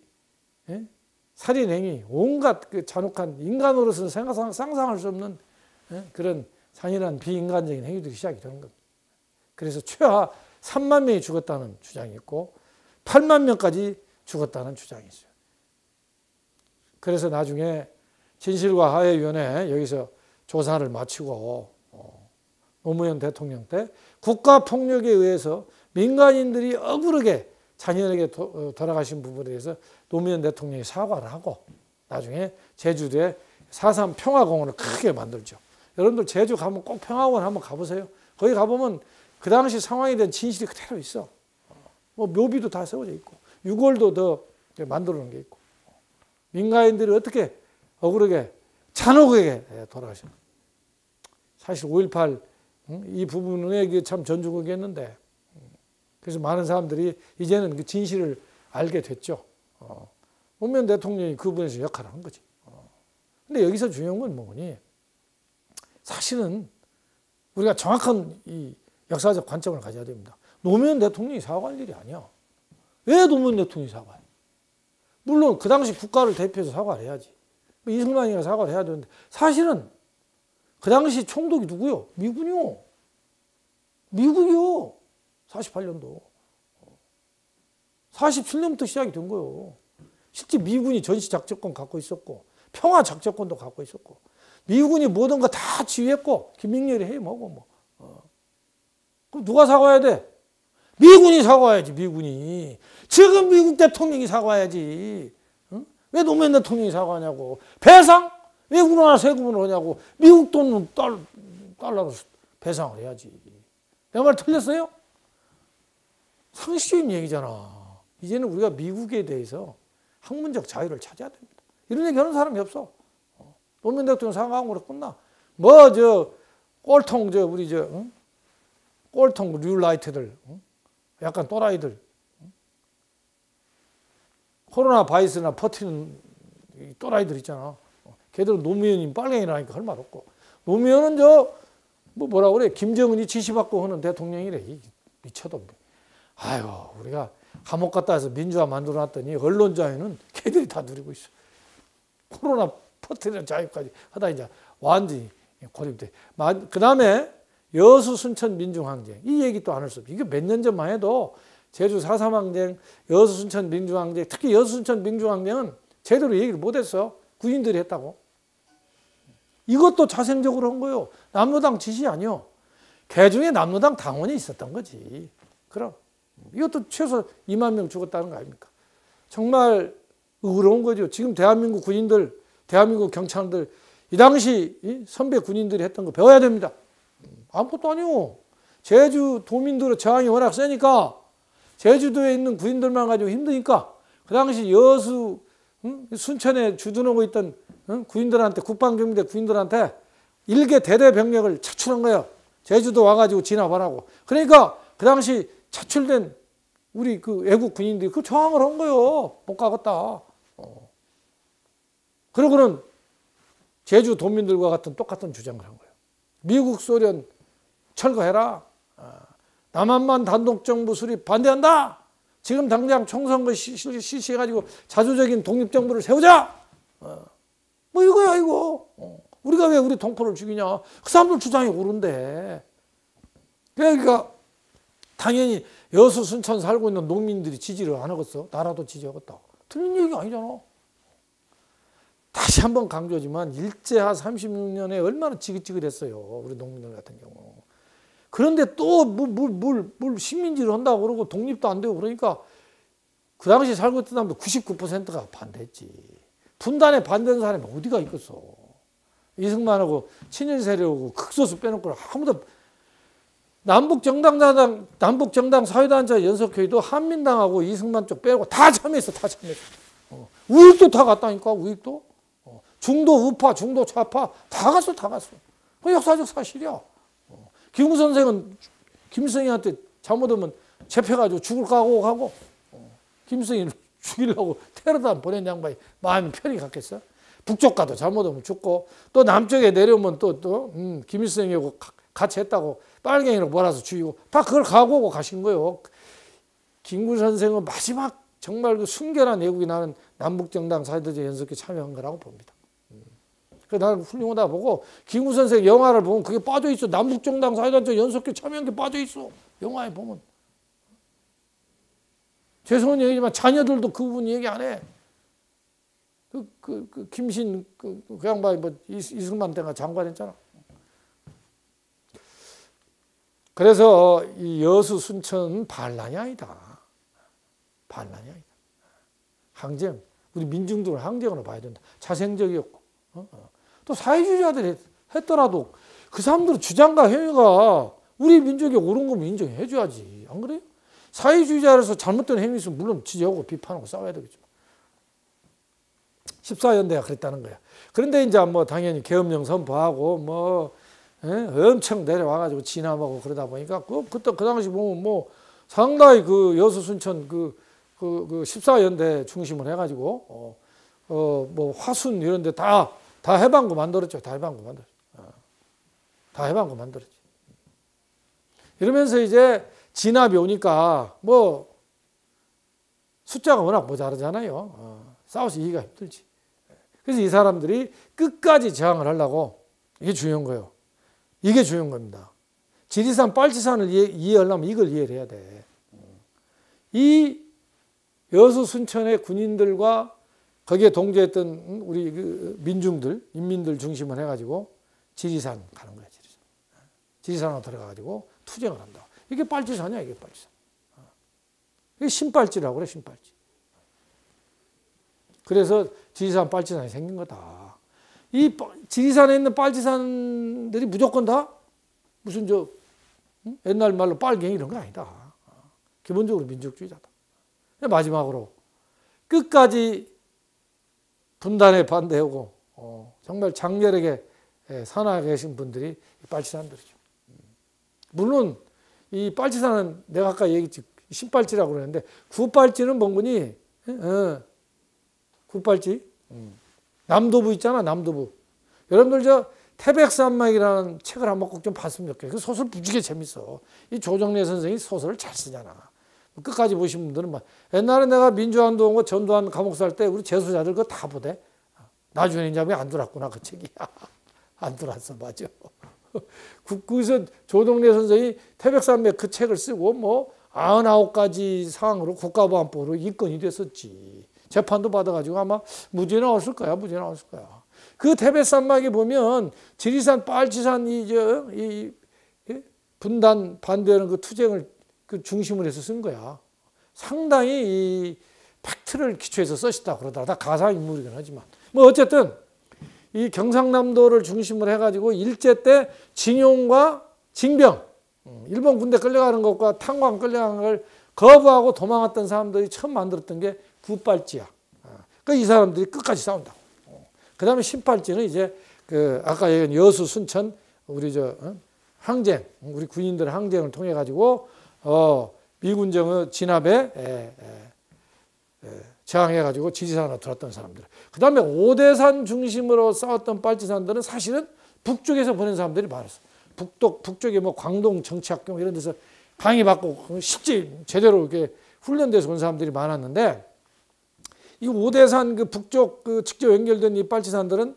살인행위, 온갖 그 잔혹한 인간으로서는 생각, 상상할 수 없는 그런 잔인한 비인간적인 행위들이 시작이 되는 겁니다. 그래서 최하 삼만 명이 죽었다는 주장이 있고 팔만 명까지 죽었다는 주장이 있어요. 그래서 나중에 진실과 화해위원회 여기서 조사를 마치고 노무현 대통령 때 국가폭력에 의해서 민간인들이 억울하게 잔인하게 돌아가신 부분에 대해서 노무현 대통령이 사과를 하고 나중에 제주도에 사 삼 평화공원을 크게 만들죠. 여러분들 제주 가면 꼭 평화공원 한번 가보세요. 거기 가보면 그 당시 상황에 대한 진실이 그대로 있어. 뭐 묘비도 다 세워져 있고 유골도 더 만들어 놓은 게 있고 민간인들이 어떻게 억울하게 잔혹하게 돌아가셨나. 사실 오일팔 이 부분에 참 전주국이었는데 그래서 많은 사람들이 이제는 그 진실을 알게 됐죠. 어. 노무현 대통령이 그 부분에서 역할을 한 거지. 어. 근데 여기서 중요한 건 뭐니? 사실은 우리가 정확한 이 역사적 관점을 가져야 됩니다. 노무현 대통령이 사과할 일이 아니야. 왜 노무현 대통령이 사과해? 물론 그 당시 국가를 대표해서 사과를 해야지. 이승만이가 사과를 해야 되는데 사실은 그 당시 총독이 누구요? 미군이요. 미국이요. 사십팔 년도. 사십칠 년부터 시작이 된 거예요. 실제 미군이 전시작전권 갖고 있었고 평화작전권도 갖고 있었고 미군이 모든 거 다 지휘했고 김명렬이 해임하고 뭐. 어. 그럼 누가 사과해야 돼? 미군이 사과해야지. 미군이. 지금 미국 대통령이 사과해야지. 응? 왜 노무현 대통령이 사과하냐고. 배상? 왜 우리나라 세금을 하냐고. 미국 돈은 달, 달러로 배상을 해야지. 내 말 틀렸어요? 상식적인 얘기잖아. 이제는 우리가 미국에 대해서 학문적 자유를 찾아야 됩니다. 이런 얘기 하는 사람이 없어. 노무현 대통령 사과한 거로 끝나. 뭐, 저, 꼴통, 저, 우리 저, 응? 꼴통 류라이트들, 응? 약간 또라이들. 코로나 바이러스나 퍼뜨리는 또라이들 있잖아. 걔들은 노무현이 빨갱이라니까 할 말 없고. 노무현은 저, 뭐 뭐라 그래. 김정은이 지시받고 하는 대통령이래. 미쳐도. 아유, 우리가 감옥 갔다 와서 민주화 만들어 놨더니 언론 자유는 걔들이 다 누리고 있어. 코로나 퍼뜨리는 자유까지 하다 이제 완전히 고립돼. 그 다음에 여수 순천 민중항쟁. 이 얘기 또 안 할 수 없어. 이게 몇 년 전만 해도 제주 사 삼 항쟁, 여수 순천 민중항쟁, 특히 여수 순천 민중항쟁은 제대로 얘기를 못했어. 군인들이 했다고. 이것도 자생적으로 한 거예요. 남로당 지시 아니요. 개중에 남로당 당원이 있었던 거지. 그럼 이것도 최소 이만 명 죽었다는 거 아닙니까? 정말 의로운 거죠. 지금 대한민국 군인들, 대한민국 경찰들 이 당시 선배 군인들이 했던 거 배워야 됩니다. 아무것도 아니요. 제주 도민들의 저항이 워낙 세니까 제주도에 있는 군인들만 가지고 힘드니까 그 당시 여수 응? 순천에 주둔하고 있던 응? 군인들한테 국방경비대 군인들한테 일개 대대 병력을 차출한 거예요. 제주도 와가지고 진압하라고. 그러니까 그 당시 차출된 우리 그 애국 군인들이 그 저항을 한 거예요. 못 가겠다. 어. 그러고는 제주 도민들과 같은 똑같은 주장을 한 거예요. 미국, 소련 철거해라. 남한만 단독정부 수립 반대한다. 지금 당장 총선거 실시해가지고 자주적인 독립정부를 세우자. 뭐 이거야 이거. 우리가 왜 우리 동포를 죽이냐. 그 사람들 주장이 옳은데. 그러니까 당연히 여수 순천 살고 있는 농민들이 지지를 안 하겠어. 나라도 지지하겠다. 틀린 얘기가 아니잖아. 다시 한번 강조하지만 일제하 삼십육 년에 얼마나 지긋지긋했어요. 우리 농민들 같은 경우. 그런데 또 뭘, 뭘, 뭘 식민지를 한다고 그러고 독립도 안 되고 그러니까 그 당시 살고 있던 사람들 구십구 퍼센트가 반대했지. 분단에 반대하는 사람이 어디가 있겠어. 이승만하고 친일 세력하고 극소수 빼놓고 아무도 남북정당, 남북정당 사회단체 연석회의도 한민당하고 이승만 쪽 빼고 다 참여했어. 다 참여했어. 어. 우익도 다 갔다니까. 우익도. 어. 중도 우파, 중도 좌파 다 갔어. 다 갔어. 그 역사적 사실이야. 어. 김구 선생은 김일성한테 잘못하면 잡혀가지고 죽을 각오 하고 어. 김일성을 죽이려고 테러단 보낸 양반이 마음이 편히 갔겠어. 북쪽 가도 잘못하면 죽고 또 남쪽에 내려오면 또, 또 음, 김일성하고 같이 했다고 빨갱이로 몰아서 죽이고 다 그걸 각오하고 가신 거예요. 김구 선생은 마지막 정말 그 순결한 애국이 나는 남북정당 사회단체 연석회 참여한 거라고 봅니다. 그래서 나는 훌륭하다 보고 김구 선생 영화를 보면 그게 빠져 있어. 남북정당 사회단체 연석회 참여한 게 빠져 있어. 영화에 보면. 죄송한 얘기지만 자녀들도 그 부분 얘기 안 해. 그, 그, 그 김신 그, 그 양반이 뭐 이승만 때가 장관했잖아. 그래서 이 여수 순천 반란이 아니다. 반란이 아니다. 항쟁. 우리 민중들은 항쟁으로 봐야 된다. 자생적이었고. 어? 또 사회주의자들이 했더라도 그 사람들의 주장과 행위가 우리 민족에 옳은 거면 인정해 줘야지. 안 그래요? 사회주의자로서 잘못된 행위 있으면 물론 지지하고 비판하고 싸워야 되겠죠. 십사 연대가 그랬다는 거야. 그런데 이제 뭐 당연히 계엄령 선포하고 뭐 에? 엄청 내려와가지고 진압하고 그러다 보니까 그, 그때 그 당시 보면 뭐 상당히 그 여수 순천 그, 그, 그 십사 연대 중심으로 해가지고 어, 어, 뭐 화순 이런 데 다, 다 해방구 만들었죠. 다 해방구 만들었죠. 어. 다 해방구 만들었지. 이러면서 이제 진압이 오니까 뭐 숫자가 워낙 모자라잖아요. 어. 싸워서 이기가 힘들지. 그래서 이 사람들이 끝까지 저항을 하려고 이게 중요한 거예요. 이게 중요한 겁니다. 지리산, 빨치산을 이해, 이해하려면 이걸 이해를 해야 돼. 이 여수 순천의 군인들과 거기에 동조했던 우리 그 민중들, 인민들 중심을 해가지고 지리산 가는 거야. 지리산. 지리산으로 들어가가지고 투쟁을 한다. 이게 빨치산이야. 이게 빨치산. 이게 신빨치라고 그래. 신빨치. 그래서 지리산, 빨치산이 생긴 거다. 이 지리산에 있는 빨치산들이 무조건 다 무슨 저 옛날 말로 빨갱이 이런 거 아니다. 기본적으로 민족주의자다. 마지막으로 끝까지 분단에 반대하고 어, 정말 장렬하게 산하에 계신 분들이 빨치산들이죠. 물론 이 빨치산은 내가 아까 얘기했지 신발찌라고 그러는데 구팔찌는 뭔거니? 어, 구팔찌. 남도부 있잖아, 남도부. 여러분들 저 태백산맥이라는 책을 한번 꼭 좀 봤으면 좋겠어요. 그 소설 무지개 재밌어. 이 조정래 선생이 소설을 잘 쓰잖아. 끝까지 보신 분들은 막 옛날에 내가 민주화운동, 전두환 감옥 살 때 우리 재수자들 그거 다 보대. 나중에 이제 왜 안 들었구나 그 책이. 안 들었어, 맞아. 거기서 조정래 선생이 태백산맥 그 책을 쓰고 뭐 구십구 가지 사항으로 국가보안법으로 입건이 됐었지. 재판도 받아가지고 아마 무죄 나왔을 거야, 무죄 나왔을 거야. 그 태백산맥에 보면 지리산, 빨치산 이, 저, 이 분단 반대하는 그 투쟁을 그 중심으로 해서 쓴 거야. 상당히 이 팩트를 기초해서 쓰셨다 그러더라. 다 가상 인물이긴 하지만. 뭐 어쨌든 이 경상남도를 중심으로 해가지고 일제 때 징용과 징병, 일본 군대 끌려가는 것과 탄광 끌려가는 걸 거부하고 도망갔던 사람들이 처음 만들었던 게 구팔찌야. 그러니까 이 사람들이 끝까지 싸운다. 그 다음에 신팔찌는 이제 그 아까 얘기한 여수, 순천, 우리 저 항쟁, 우리 군인들의 항쟁을 통해 가지고 어 미군정의 진압에 에, 에, 에, 저항해 가지고 지리산으로 들었던 사람들. 그 다음에 오대산 중심으로 싸웠던 빨치산들은 사실은 북쪽에서 보낸 사람들이 많았어. 북쪽 북쪽에 뭐 광동 정치학교 이런 데서 방위받고 실제 제대로 이렇게 훈련돼서 온 사람들이 많았는데. 이 오대산 그 북쪽 그 직접 연결된 이 빨치산들은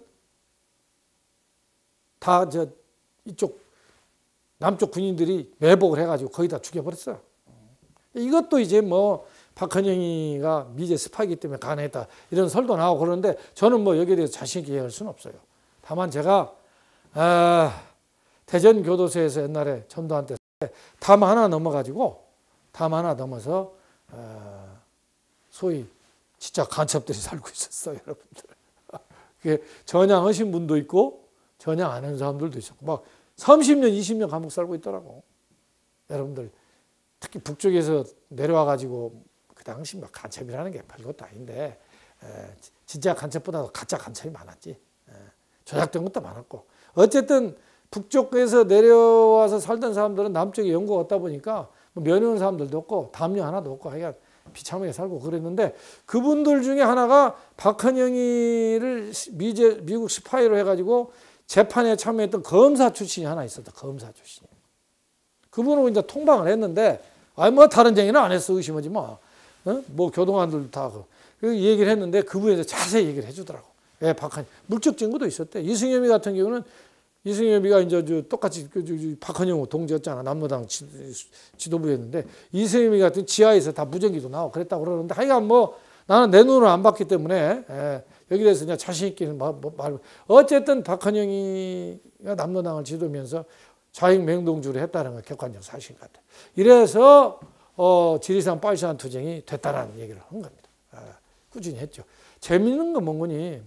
다 저 이쪽 남쪽 군인들이 매복을 해가지고 거의 다 죽여버렸어요. 이것도 이제 뭐 박헌영이가 미제 스파이기 때문에 가능했다 이런 설도 나오고 그러는데 저는 뭐 여기에 대해서 자신 있게 얘기할 수는 없어요. 다만 제가 아, 대전 교도소에서 옛날에 전두환 때 담 하나 넘어가지고 담 하나 넘어서 어, 소위 진짜 간첩들이 살고 있었어요, 여러분들. 그게 전향하신 분도 있고 전향 안 하는 사람들도 있었고 막 삼십 년, 이십 년 감옥 살고 있더라고. 여러분들 특히 북쪽에서 내려와 가지고 그 당시 막 간첩이라는 게 별것도 아닌데 에, 진짜 간첩보다 가짜 간첩이 많았지. 에, 조작된 것도 많았고 어쨌든 북쪽에서 내려와서 살던 사람들은 남쪽에 연고가 없다 보니까 뭐 면회 온 사람들도 없고 담요 하나도 없고 하여간 비참하게 살고 그랬는데 그분들 중에 하나가 박헌영이를 미제, 미국 스파이로 해가지고 재판에 참여했던 검사 출신이 하나 있었다. 검사 출신이. 그분하고 이제 통방을 했는데 아니 뭐 다른 쟁의는 안 했어. 의심하지 마. 어? 뭐 교도관들도 다 그 얘기를 했는데 그분에 대해서 자세히 얘기를 해주더라고. 예, 박헌 물적 증거도 있었대. 이승엽이 같은 경우는 이승엽이가 이제 저 똑같이 그 박헌영 동지였잖아. 남로당 지도부였는데 이승엽이 같은 지하에서 다 무전기도 나오고 그랬다고 그러는데 하여간 뭐 나는 내 눈을 안 봤기 때문에 예, 여기 대해서 그냥 자신 있게는 말, 말 어쨌든 박헌영이가 남로당을 지도면서 좌익 맹동주를 했다는 건 객관적 사실 같아. 이래서 어, 지리산 빨치산 투쟁이 됐다는 얘기를 한 겁니다. 예, 꾸준히 했죠. 재밌는 건 뭔거니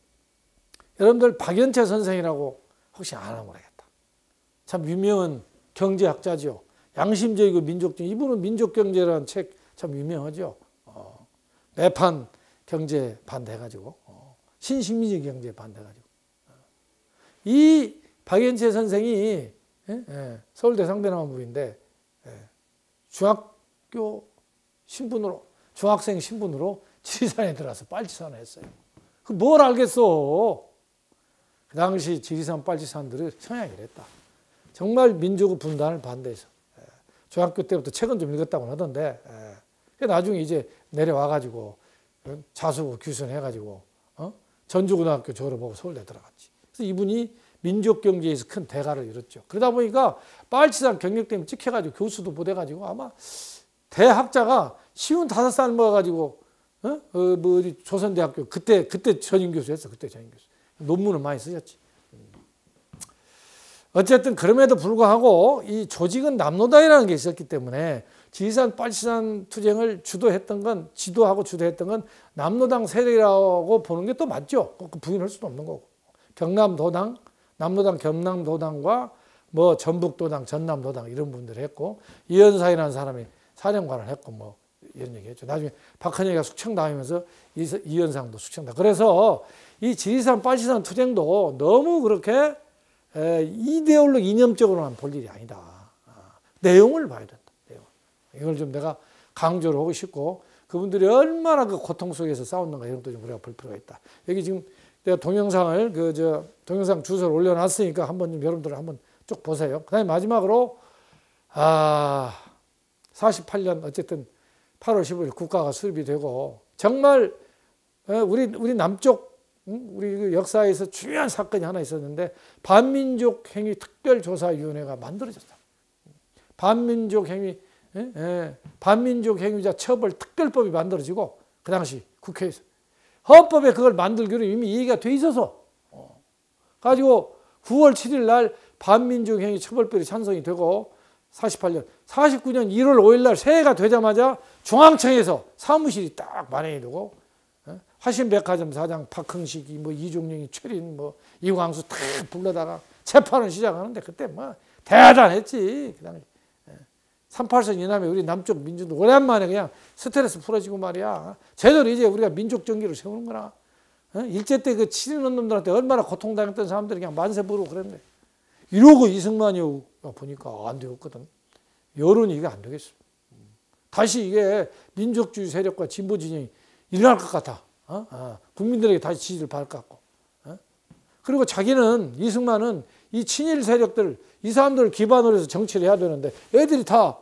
여러분들 박연채 선생이라고 혹시 아나 모르겠다. 참 유명한 경제학자죠. 양심적이고 민족적. 이분은 민족경제라는 책 참 유명하죠. 어, 매판 경제 반대해가지고 어, 신식민지 경제 반대해가지고 어. 이 박연채 선생이 예? 예, 서울대 상대나무부인데 예, 중학교 신분으로 중학생 신분으로 지리산에 들어가서 빨치산을 했어요. 그 뭘 알겠어. 그 당시 지리산 빨치산들의 성향이 이랬다. 정말 민족 분단을 반대해서 중학교 때부터 책은 좀 읽었다고 하던데 나중에 이제 내려와가지고 자수고 규선해가지고 어? 전주고등학교 졸업하고 서울대 들어갔지. 그래서 이분이 민족 경제에서 큰 대가를 이뤘죠. 그러다 보니까 빨치산 경력 때문에 찍혀가지고 교수도 못해가지고 아마 대학자가 쉬운 다섯 살 먹어가지고 어? 어, 뭐 어디 조선대학교 그때 그때 전임 교수였어. 그때 전임 교수. 논문을 많이 쓰셨지. 어쨌든 그럼에도 불구하고 이 조직은 남로당이라는 게 있었기 때문에 지리산 빨치산 투쟁을 주도했던 건 지도하고 주도했던 건 남로당 세력이라고 보는 게 또 맞죠. 그 부인할 수도 없는 거고. 경남도당, 남로당 경남도당과 뭐 전북도당, 전남도당 이런 분들이 했고 이현사이라는 사람이 사령관을 했고 뭐 이런 얘기했죠. 나중에 박헌영이가 숙청당하면서 이현상도 숙청당. 그래서 이 지리산 빨치산 투쟁도 너무 그렇게 이데올로 이념적으로만 볼 일이 아니다. 내용을 봐야 된다. 내용. 이걸 좀 내가 강조를 하고 싶고 그분들이 얼마나 그 고통 속에서 싸웠는가 이런 것도 좀 우리가 볼 필요가 있다. 여기 지금 내가 동영상을 그 저 동영상 주소를 올려놨으니까 한번 좀 여러분들 한번 쭉 보세요. 그다음에 마지막으로 아 사십팔 년 어쨌든 팔월 십오일 국가가 수립이 되고 정말 우리 우리 남쪽 우리 역사에서 중요한 사건이 하나 있었는데 반민족 행위 특별조사위원회가 만들어졌다. 반민족 행위 예? 예. 반민족 행위자 처벌 특별법이 만들어지고 그 당시 국회에서 헌법에 그걸 만들기로 이미 얘기가 돼 있어서 어. 가지고 구월 칠일 날 반민족 행위 처벌법이 찬성이 되고 사십팔 년 사십구 년 일월 오일 날 새해가 되자마자 중앙청에서 사무실이 딱 마련이 되고 어? 화신백화점 사장 박흥식이 뭐 이종영이 최린 뭐 이광수 탁 불러다가 재판을 시작하는데 그때 뭐 대단했지 그 당시. 삼팔선 이남에 우리 남쪽 민주도 오랜만에 그냥 스트레스 풀어지고 말이야. 제대로 이제 우리가 민족 정기를 세우는 거나. 일제 때 그 치르는 놈들한테 얼마나 고통당했던 사람들이 그냥 만세 부르고 그랬는데. 이러고 이승만이 보니까 안 되었거든. 여론이 이게 안 되겠어. 다시 이게 민족주의 세력과 진보 진영이 일어날 것 같아. 어? 어. 국민들에게 다시 지지를 받을 것 같고. 어? 그리고 자기는, 이승만은 이 친일 세력들, 이 사람들을 기반으로 해서 정치를 해야 되는데 애들이 다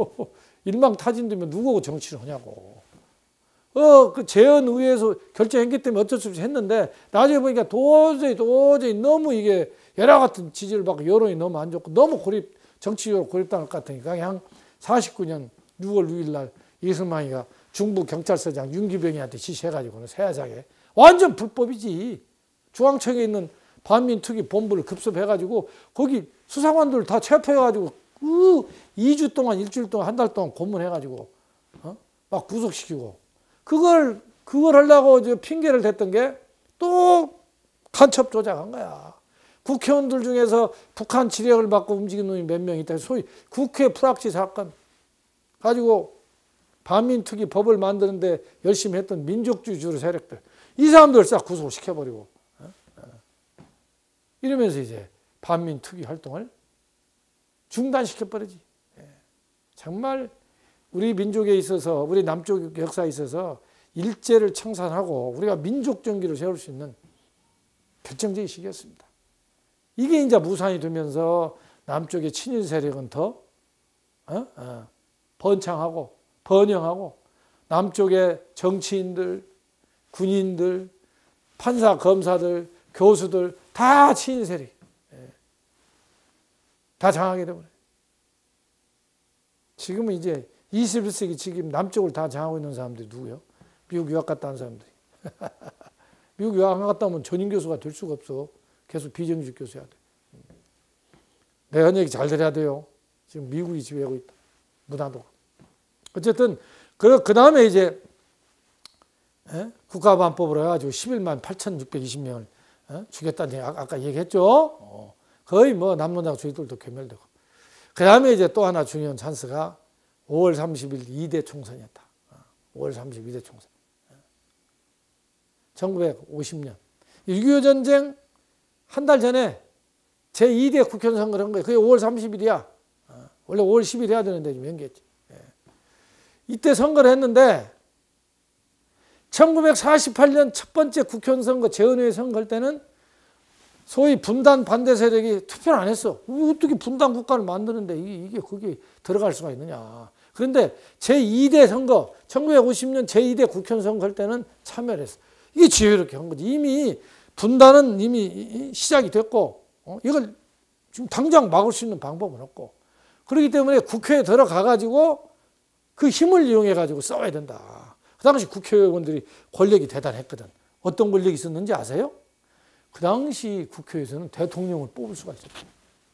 일망타진되면 누구하고 정치를 하냐고. 어, 그 재헌의회에서 결정했기 때문에 어쩔 수 없이 했는데 나중에 보니까 도저히 도저히 너무 이게 여러 같은 지지를 받고 여론이 너무 안 좋고 너무 고립, 정치적으로 고립당할 것 같으니까 그냥 사십구 년 유월 육일 날 이승만이가 중부 경찰서장 윤기병이한테 지시해가지고는 세하장에 완전 불법이지. 중앙청에 있는 반민특위 본부를 급습해가지고 거기 수사관들 다 체포해가지고 그 이 주 동안 일주일 동안 한 달 동안 고문해가지고 어? 막 구속시키고 그걸 그걸 하려고 이제 핑계를 댔던 게 또 간첩 조작한 거야. 국회의원들 중에서 북한 지령을 받고 움직인 놈이 몇 명 있다. 소위 국회 프락치 사건 가지고 반민특위 법을 만드는데 열심히 했던 민족주의 주류 세력들 이 사람들 싹 구속을 시켜버리고 이러면서 이제 반민특위 활동을 중단시켜버리지. 정말 우리 민족에 있어서, 우리 남쪽 역사에 있어서 일제를 청산하고 우리가 민족 정기를 세울 수 있는 결정적인 시기였습니다. 이게 이제 무산이 되면서 남쪽의 친일 세력은 더 어? 어, 번창하고 번영하고 남쪽의 정치인들, 군인들, 판사, 검사들, 교수들 다 친일 세력. 다 장하게 되버려요. 지금은 이제 이십일 세기 지금 남쪽을 다 장하고 있는 사람들이 누구예요? 미국 유학 갔다 온 사람들이. 미국 유학 안 갔다 오면 전임 교수가 될 수가 없어. 계속 비정규직 교수해야 돼. 내 한 얘기 잘 들어야 돼요. 지금 미국이 지배하고 있다. 문화도. 어쨌든 그, 그 다음에 이제 에? 국가반법으로 해가지고 십일만 팔천육백이십 명을 에? 죽였다는 얘기 아까 얘기했죠. 어. 거의 뭐 남론당 주의들도 괴멸되고. 그 다음에 이제 또 하나 중요한 찬스가 오월 삼십일 이 대 총선이었다. 오월 삼십일 이 대 총선. 천구백오십 년. 육이오 전쟁 한 달 전에 제이 대 국회의원 선거를 한 거예요. 그게 오월 삼십일이야. 원래 오월 십일 해야 되는데 좀 연기했지. 이때 선거를 했는데 천구백사십팔 년 첫 번째 국회의원 선거, 재헌의회 선거할 때는 소위 분단 반대 세력이 투표를 안 했어. 어떻게 분단 국가를 만드는데 이게 거기 들어갈 수가 있느냐. 그런데 제이 대 선거, 천구백오십 년 제이 대 국회의원 선거 할 때는 참여를 했어. 이게 지혜롭게 한 거지. 이미 분단은 이미 시작이 됐고, 어? 이걸 지금 당장 막을 수 있는 방법은 없고. 그렇기 때문에 국회에 들어가가지고 그 힘을 이용해가지고 싸워야 된다. 그 당시 국회의원들이 권력이 대단했거든. 어떤 권력이 있었는지 아세요? 그 당시 국회에서는 대통령을 뽑을 수가 있었죠.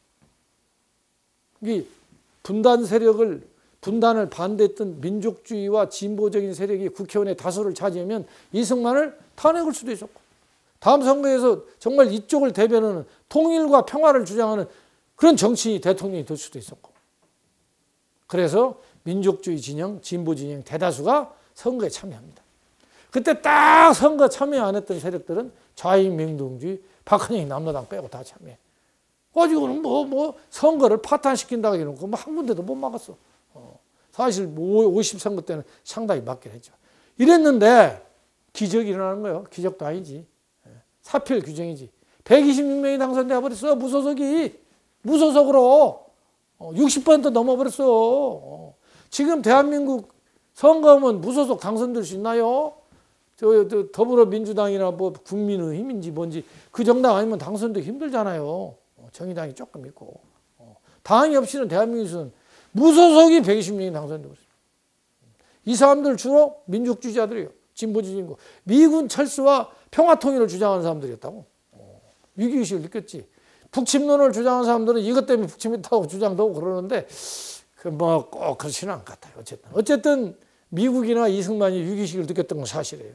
이 분단 세력을, 분단을 반대했던 민족주의와 진보적인 세력이 국회의원의 다수를 차지하면 이승만을 탄핵할 수도 있었고, 다음 선거에서 정말 이쪽을 대변하는 통일과 평화를 주장하는 그런 정치인이 대통령이 될 수도 있었고, 그래서 민족주의 진영, 진보 진영 대다수가 선거에 참여합니다. 그때 딱 선거 참여 안 했던 세력들은 좌익맹동주의, 박헌영이 남로당 빼고 다 참여해. 가지고는 뭐, 뭐, 선거를 파탄시킨다고 해놓고 뭐 한 군데도 못 막았어. 어. 사실 오십 선거 때는 상당히 맞긴 했죠. 이랬는데 기적이 일어나는 거예요. 기적도 아니지. 사필 규정이지. 백이십육 명이 당선돼 버렸어. 무소속이. 무소속으로 육십 퍼센트 넘어버렸어. 지금 대한민국 선거하면 무소속 당선될 수 있나요? 저, 저 더불어민주당이나 뭐 국민의힘인지 뭔지 그 정당 아니면 당선되기 힘들잖아요. 정의당이 조금 있고. 당이 없이는 대한민국에서는 무소속이 백이십 명이 당선되고 있어요. 이 사람들 주로 민족주의자들이에요. 진보주의고 미군 철수와 평화통일을 주장하는 사람들이었다고. 위기의식을 느꼈지. 북침론을 주장하는 사람들은 이것 때문에 북침했다고 주장도 하고 그러는데 그 뭐 꼭 그렇지는 않은 것 같아요. 어쨌든 어쨌든 미국이나 이승만이 위기의식을 느꼈던 건 사실이에요.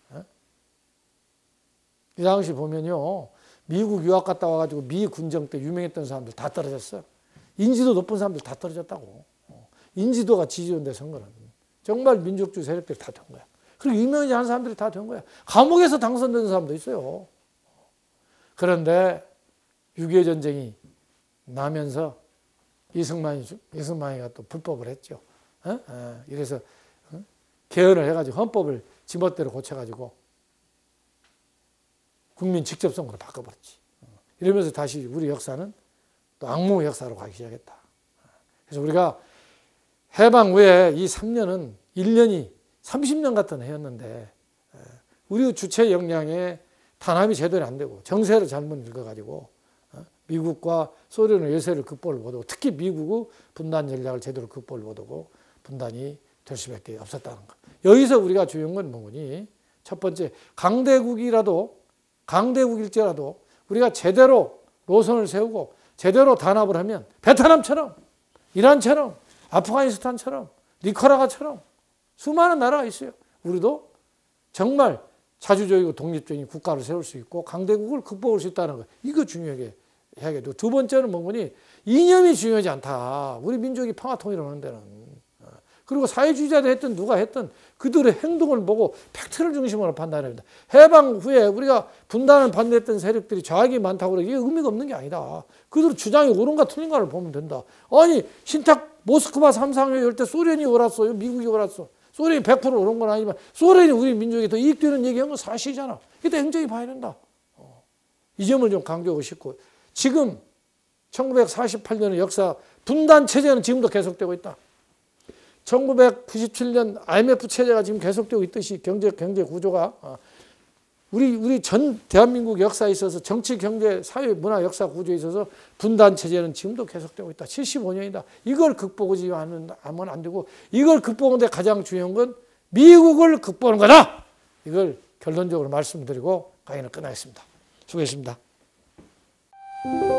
이 당시 보면요, 미국 유학 갔다 와가지고 미 군정 때 유명했던 사람들 다 떨어졌어요. 인지도 높은 사람들 다 떨어졌다고. 인지도가 지지율인데 선거는 정말 민족주의 세력들이 다 된 거야. 그리고 유명하지 않은 사람들이 다 된 거야. 감옥에서 당선된 사람도 있어요. 그런데 육이오 전쟁이 나면서 이승만이 이승만이가 또 불법을 했죠. 어? 어, 이래서 어? 개헌을 해가지고 헌법을 지멋대로 고쳐가지고 국민 직접 선거로 바꿔버렸지. 이러면서 다시 우리 역사는 또 악몽의 역사로 가기 시작했다. 그래서 우리가 해방 후에 이 삼 년은 일 년이 삼십 년 같은 해였는데 우리 주체 역량에 탄압이 제대로 안 되고 정세를 잘못 읽어가지고 미국과 소련의 외세를 극복을 못하고 특히 미국의 분단 전략을 제대로 극복을 못하고 분단이 될 수밖에 없었다는 것. 여기서 우리가 중요한 건 뭐니? 첫 번째, 강대국이라도 강대국일지라도 우리가 제대로 노선을 세우고 제대로 단합을 하면 베트남처럼 이란처럼 아프가니스탄처럼 니카라과처럼 수많은 나라가 있어요. 우리도 정말 자주적이고 독립적인 국가를 세울 수 있고 강대국을 극복할 수 있다는 거. 이거 중요하게 해야겠고, 두 번째는 뭐니? 이념이 중요하지 않다. 우리 민족이 평화통일을 하는 데는. 그리고 사회주의자들 했든 누가 했든 그들의 행동을 보고 팩트를 중심으로 판단해야 된다. 해방 후에 우리가 분단을 반대했던 세력들이 좌익이 많다고 그래. 이게 의미가 없는 게 아니다. 그들 주장이 옳은가 틀린가를 보면 된다. 아니 신탁 모스크바 삼상회 열 때 소련이 옳았어요. 미국이 옳았어. 소련이 백 퍼센트 옳은 건 아니지만 소련이 우리 민족에 더 이익되는 얘기한 건 사실이잖아. 이때 행정이 봐야 된다. 이 점을 좀 강조하고 싶고, 지금 천구백사십팔 년의 역사 분단 체제는 지금도 계속되고 있다. 천구백구십칠 년 아이엠에프 체제가 지금 계속되고 있듯이 경제 경제 구조가 우리 우리 전 대한민국 역사에 있어서 정치, 경제, 사회, 문화, 역사 구조에 있어서 분단 체제는 지금도 계속되고 있다. 칠십오 년이다. 이걸 극복하지 하면 안 되고, 이걸 극복하는데 가장 중요한 건 미국을 극복하는 거다. 이걸 결론적으로 말씀드리고 강의는 끝나겠습니다. 수고했습니다.